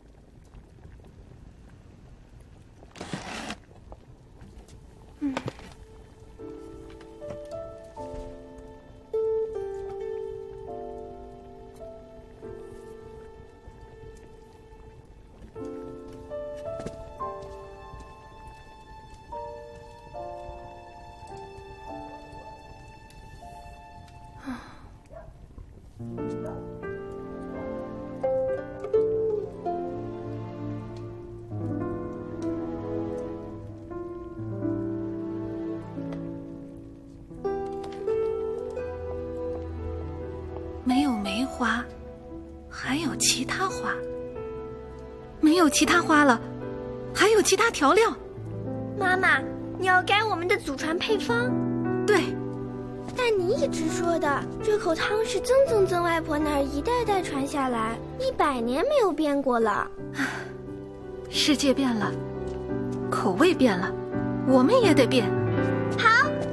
嗯。没有梅花，还有其他花。没有其他花了，还有其他调料。 妈妈，你要改我们的祖传配方？ 对。 但按你一直说的，这口汤是曾曾曾外婆那儿一代代传下来，一百年没有变过了。 世界变了，口味变了，我们也得变。 好。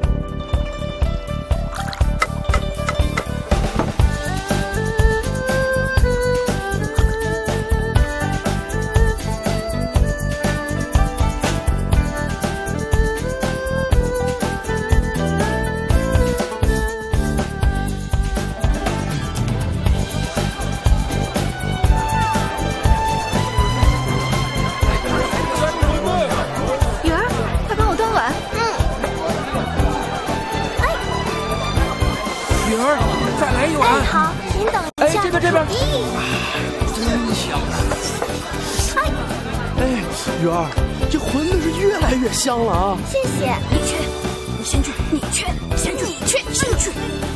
这边， 真香啊！哎，鱼儿，这馄饨是越来越香了啊！ 谢谢。 你去，你先去，你去，先去，你去，先去。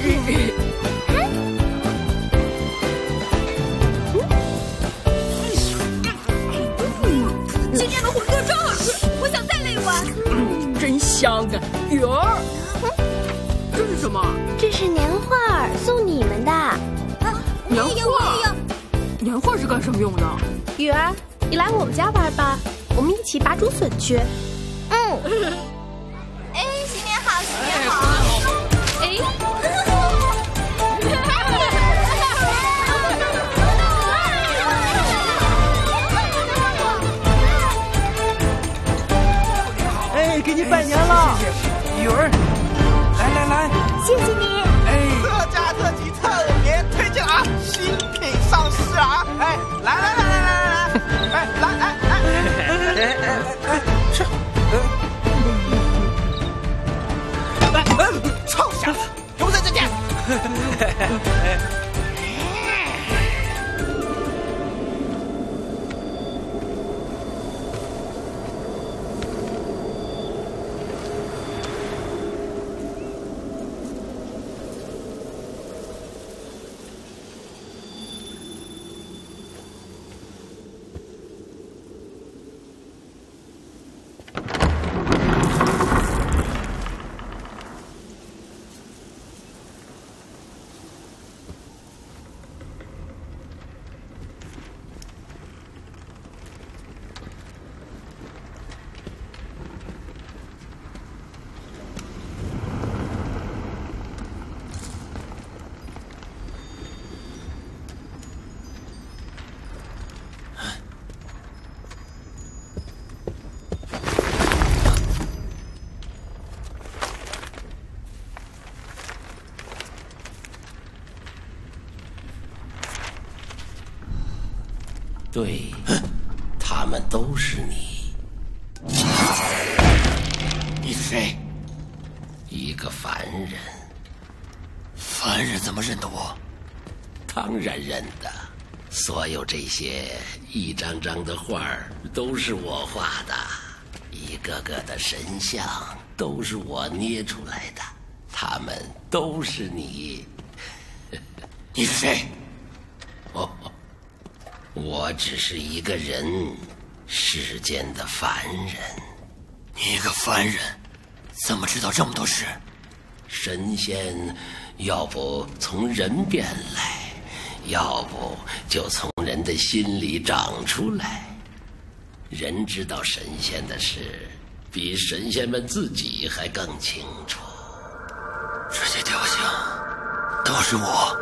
今天的馄饨真好吃，我想再来一碗。 嗯，真香啊，鱼儿。 这是什么？ 这是年画，送你们的。 年画，年画是干什么用的？ 雨儿，你来我们家玩吧，我们一起拔竹笋去。 嗯。 哎，新年好，新年好。 哎。 哎，给你拜年了，雨儿，来来来， 谢谢你。 哎，特价特辑特别推荐啊！新品上市啊！哎，来来来来来来，哎来哎哎哎哎哎，是，哎哎，臭小子，永生再见。 对，他们都是你。 你是谁？ 一个凡人。 凡人怎么认得我？ 当然认得。所有这些一张张的画儿都是我画的，一个个的神像都是我捏出来的，他们都是你。 你是谁？ 哦。我只是一个人，世间的凡人。 你一个凡人，怎么知道这么多事？ 神仙，要不从人变来，要不就从人的心里长出来。人知道神仙的事，比神仙们自己还更清楚。 这些雕像都是我。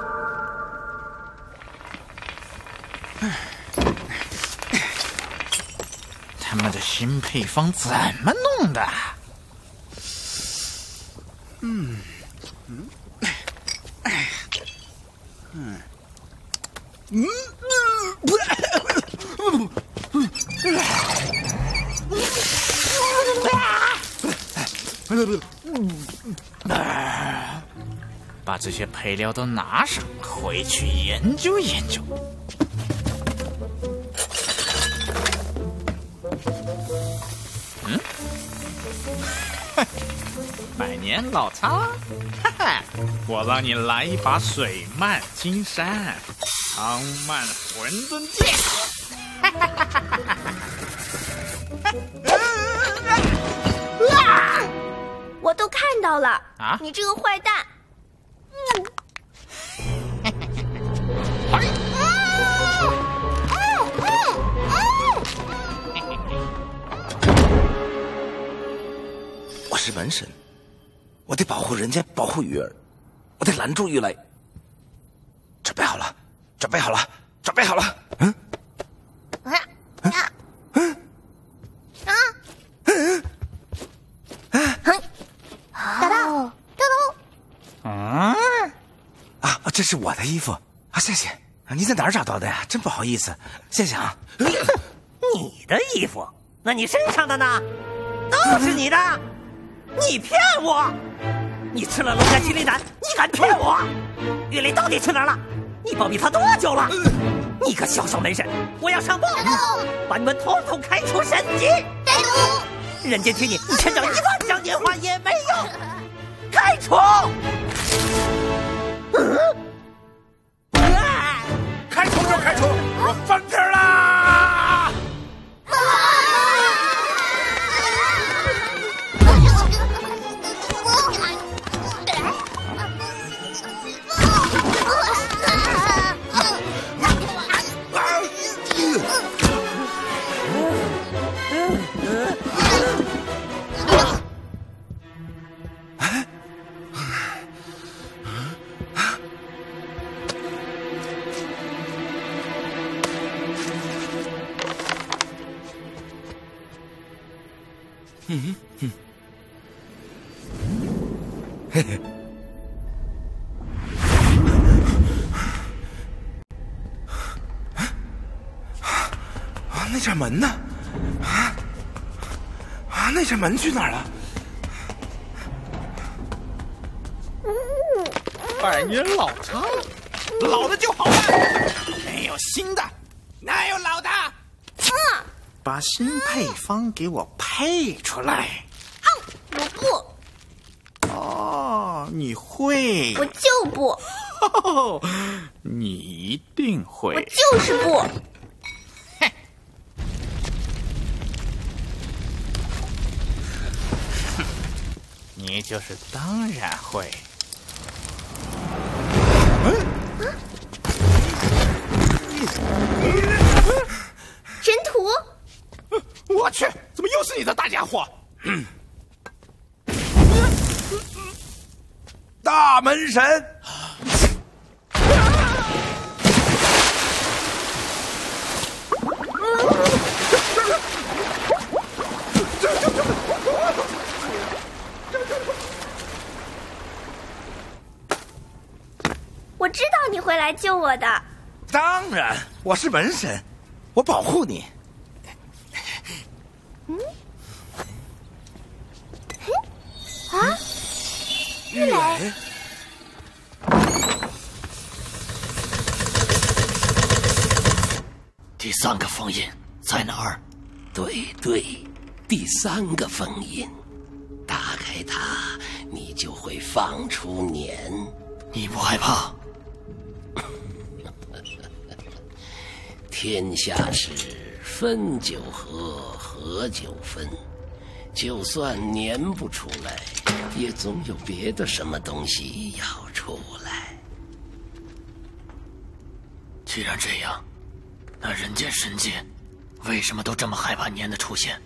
他们的新配方怎么弄的？嗯嗯嗯嗯嗯，把这些配料都拿上，回去研究研究。嗯，百年老苍，哈哈，我让你来一把水漫金山，汤漫馄饨剑。哈哈哈哈哈哈！我都看到了啊！ 你这个坏蛋， 我是门神，我得保护人间，保护鱼儿，我得拦住鱼雷。准备好了，准备好了，准备好了。嗯。 啊啊嗯。 啊！嗯。嗯。大大，大大。 啊啊！这是我的衣服啊，谢谢。你在哪儿找到的呀？真不好意思，谢谢啊。 你的衣服？那你身上的呢？都是你的！你骗我！你吃了龙家麒麟胆，你敢骗我？玉雷到底去哪儿了？你保密他多久了？你个小小门神，我要上报，把你们统统开除神级！人间听你，你千掌一万掌年华也没用，开除！嗯， 开除就开除，我翻篇啦！ 嗯嗯，嘿嘿。啊，那扇门呢？啊啊，那扇门去哪儿了？ 百年老茶，老的就好了，没有新的，哪有老的？ 嗯， 把新配方给我配出来。 我不。 哦，你会？ 我就不。 哦，你一定会。 我就是不。 哼。你就是当然会。 神图！ 我去，怎么又是你的大家伙？嗯， 大门神， 我知道你会来救我的。 当然，我是门神，我保护你。 嗯？啊？玉雷。 第三个封印在哪儿？对对，第三个封印，打开它，你就会放出年。你不害怕？天下事，分久合，合久分。就算粘不出来，也总有别的什么东西要出来。 既然这样，那人间神界为什么都这么害怕年的出现？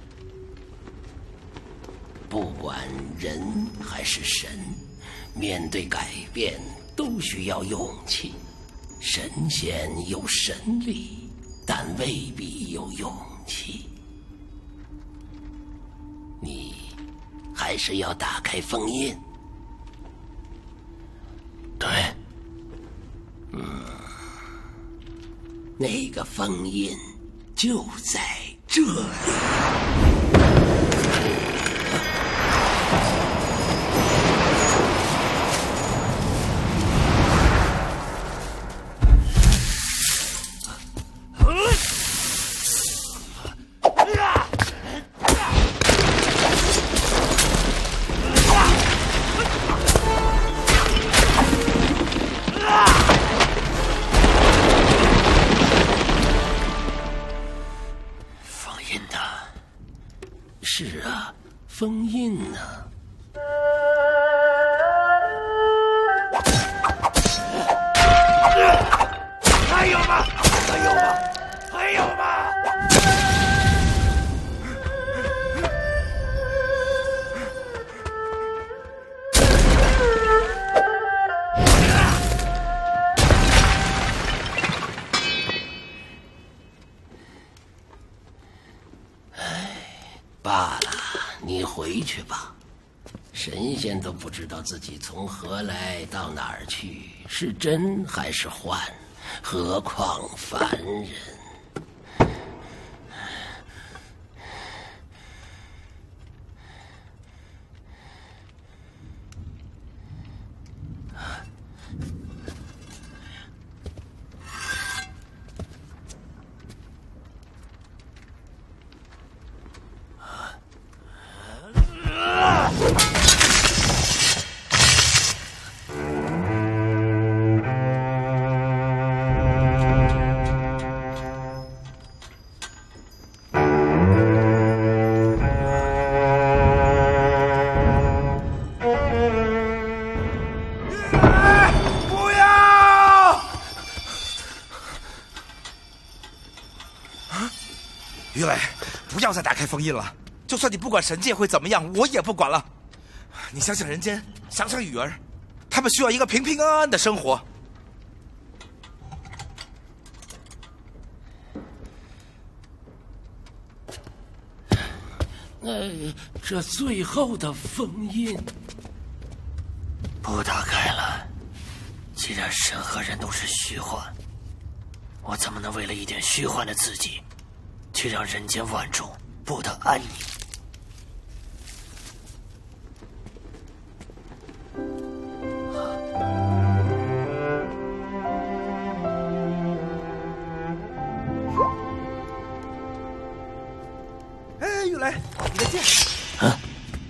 不管人还是神，面对改变都需要勇气。神仙有神力，但未必有勇气。你还是要打开封印。 对。 嗯，那个封印就在这里。是啊，封印呢？ 还有吗？还有吗？还有吗？ 你回去吧。神仙都不知道自己从何来到哪儿去，是真还是幻，何况凡人。 鱼雷，不要再打开封印了。就算你不管神界会怎么样，我也不管了。你想想人间，想想雨儿，他们需要一个平平安安的生活。 呃，这最后的封印不打开了。既然神和人都是虚幻，我怎么能为了一点虚幻的自己，去让人间万众不得安宁？ 哎，雨雷，你的剑。 啊！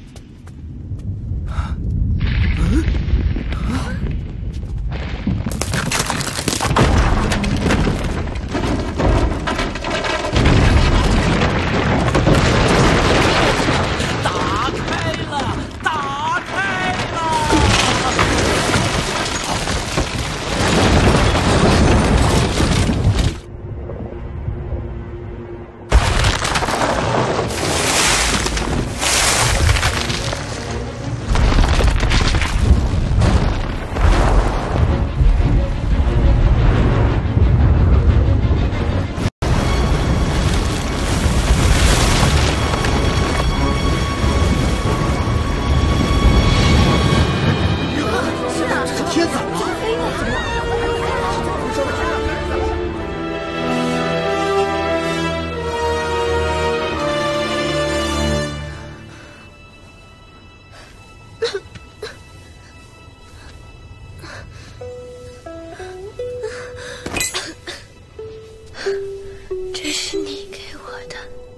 这是你给我的，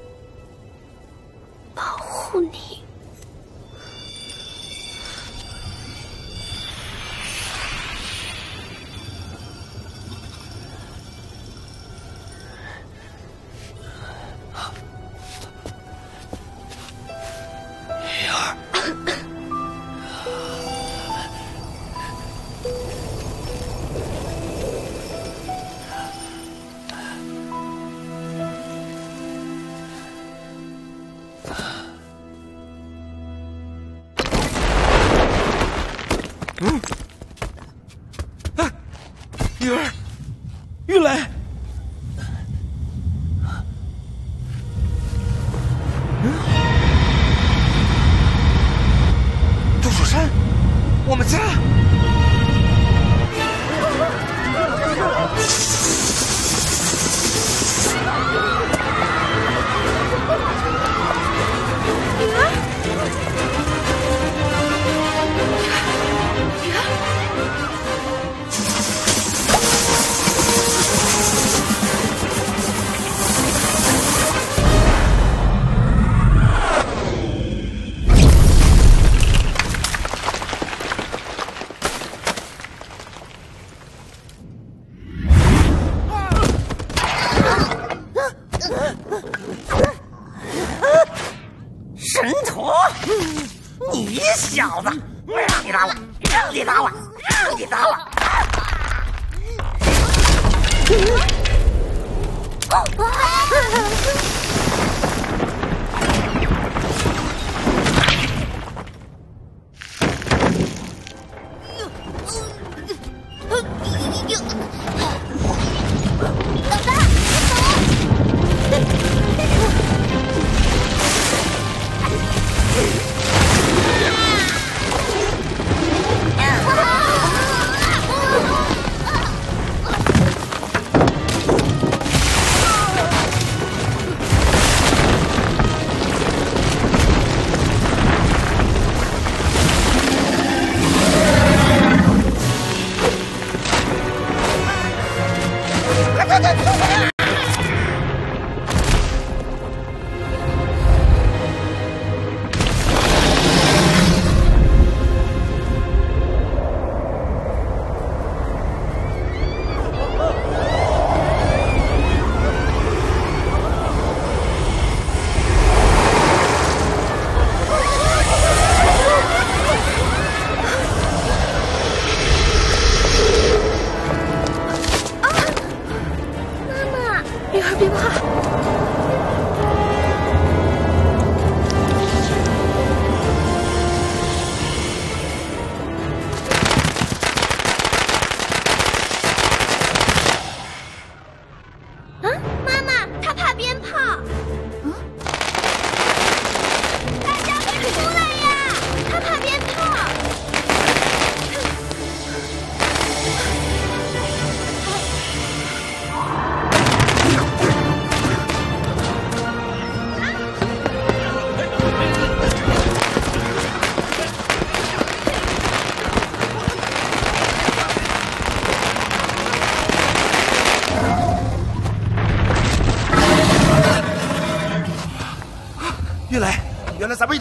保护你。 鱼儿。 嗯，啊，雨儿，玉雷，嗯，杜蜀山，我们家。 神陀，你小子，让你打我，让你打我，让你打我！ 老大，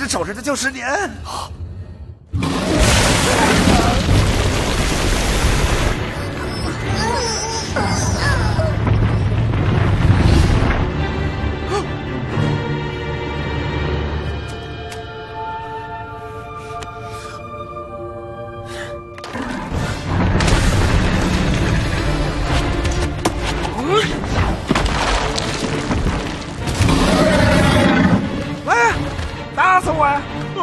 守着的旧十年。喂，打死我呀！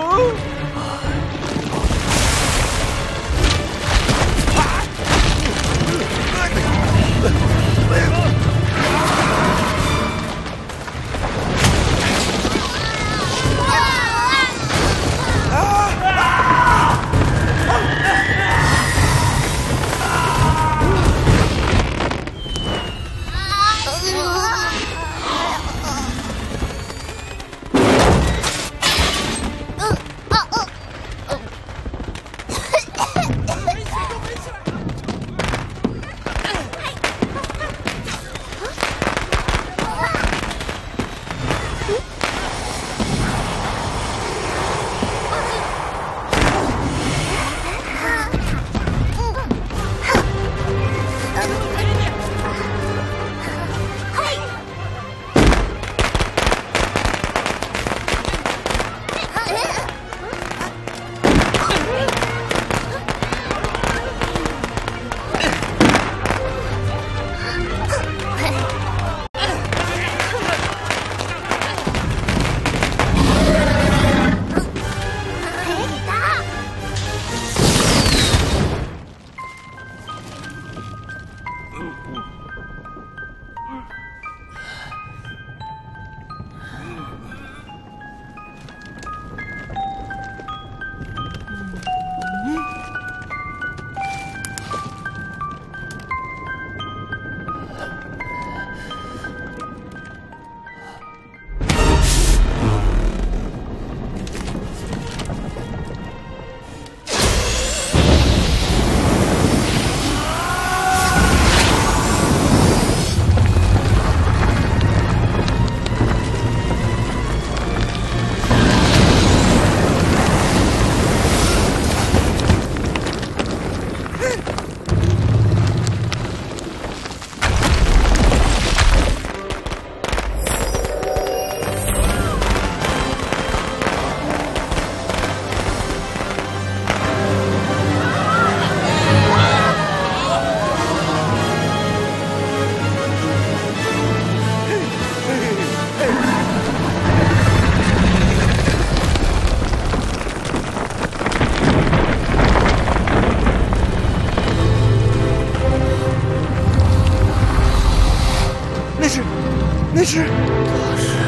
那是， 他是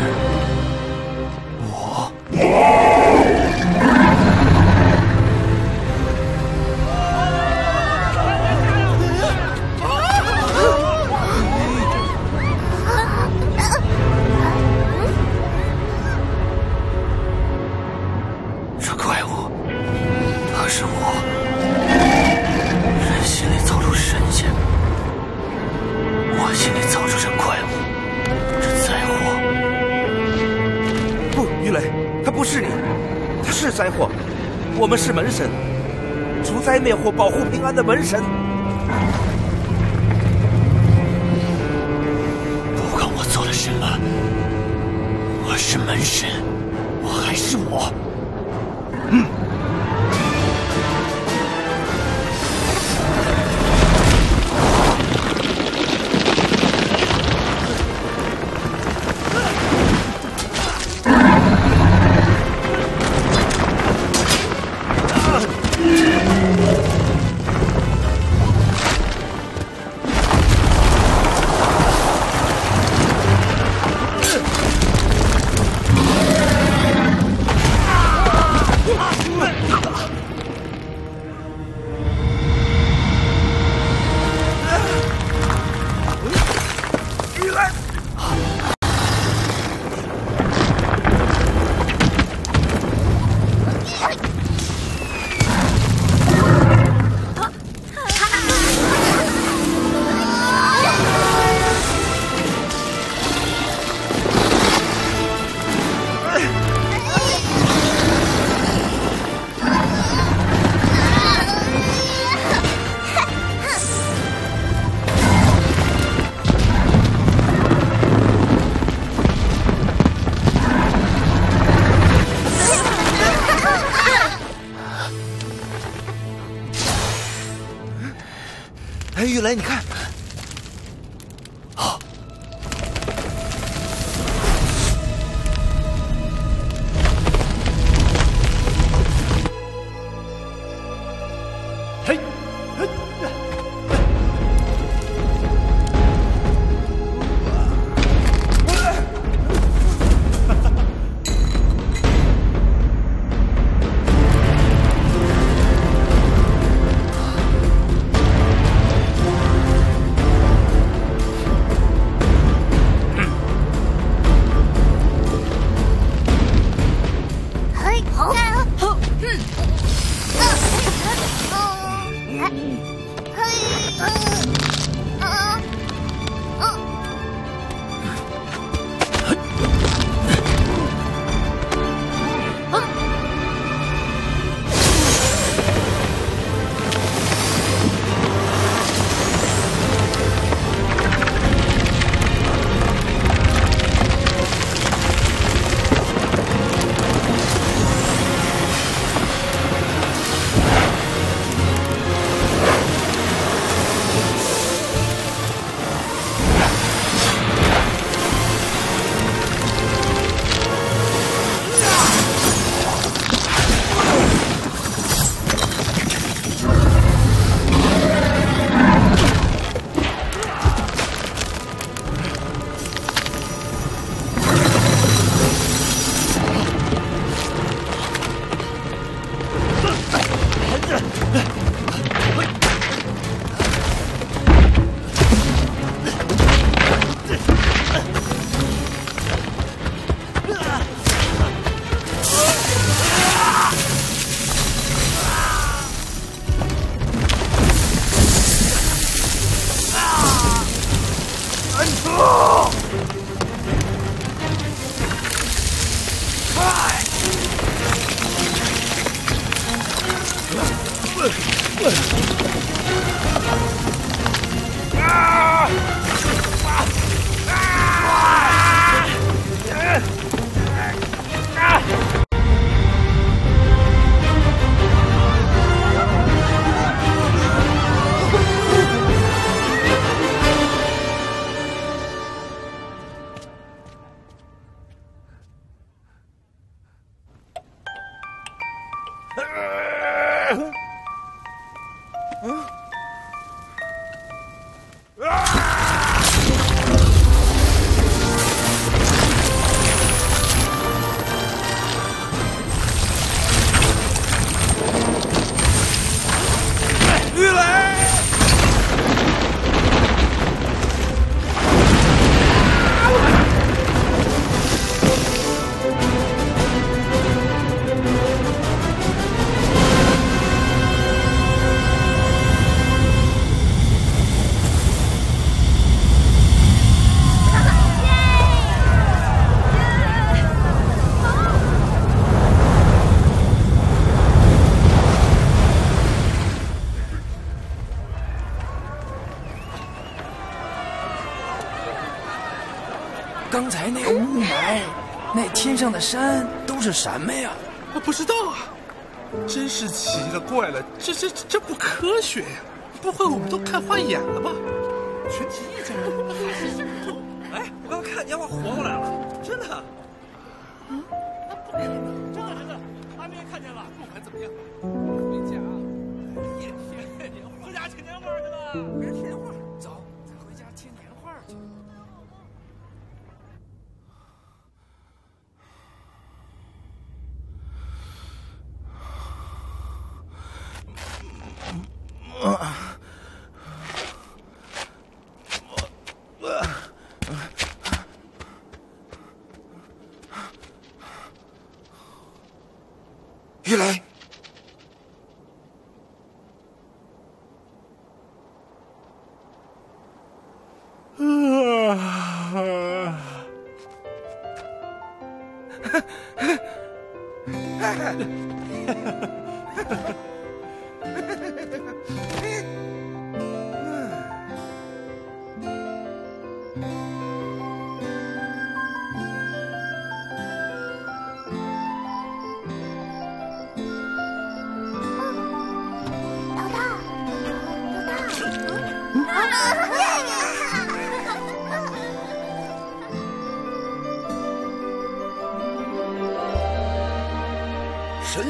我。这怪物，他是我。人心里造出神仙，我心里造出这怪物。 鱼雷，他不是你，他是灾祸。我们是门神，除灾灭祸、保护平安的门神。 不管我做了什么，我是门神，我还是我。嗯。 哎，玉雷，你看， 好。 嘿，嘿。 刚才那个雾霾，那天上的山都是什么呀？ 我不知道啊，真是奇了怪了，这这这不科学呀！不会我们都看花眼了吧？全体意见不哎，我刚看见我活过来了，真的。 嗯，那不可能，真的真的，阿明看见了，不管怎么样，回家，别贴年画，回家贴年画去了，别贴年画，走，咱回家贴年画去。 玉雷，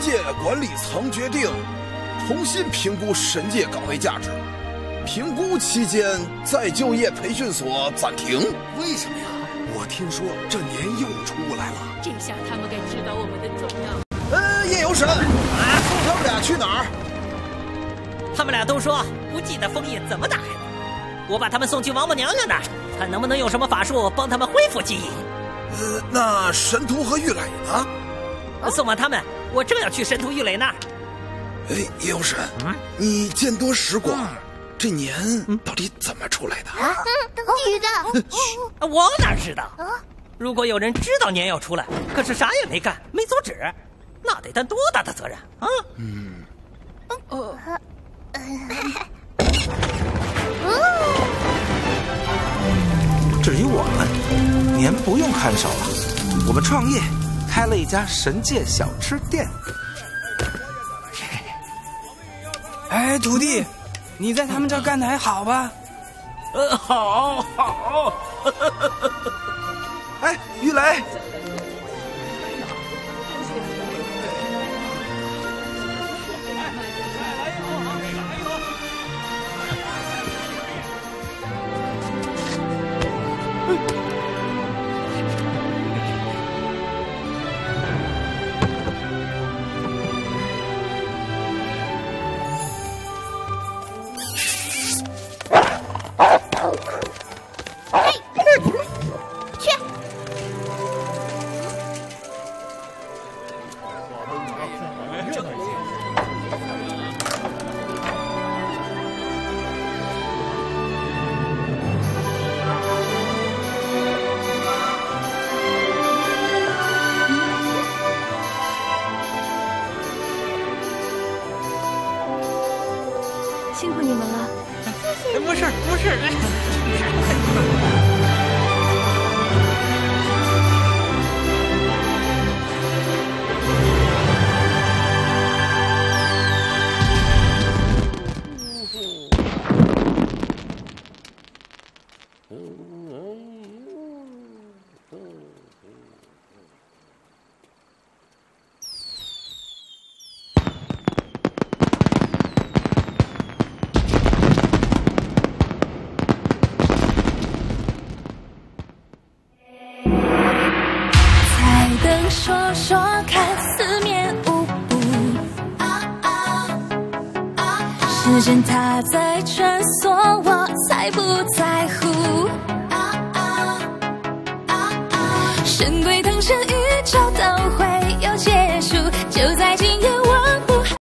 界管理层决定重新评估神界岗位价值，评估期间再就业培训所暂停。 为什么呀？我听说这年又出来了。 这下他们该知道我们的重要。 呃，叶有神，送他们俩去哪儿？ 他们俩都说不记得封印怎么打开的，我把他们送去王母娘娘那儿，看能不能有什么法术帮他们恢复记忆。 呃，那神荼和玉磊呢？ 送完他们，我正要去神荼玉磊那儿。 哎，叶有神，嗯、你见多识广。嗯这年到底怎么出来的？ 啊，女的，我哪知道？如果有人知道年要出来，可是啥也没干，没阻止，那得担多大的责任啊！嗯，哦， 至于我们，年不用看守了，我们创业，开了一家神界小吃店。 哎，徒弟。你在他们这儿干的还好吧？ 呃，好，好。 哎，玉磊， 辛苦你们了。 没事，没事。 说说看，四面无补。时间它在穿梭，我才不在乎。神龟腾升宇宙。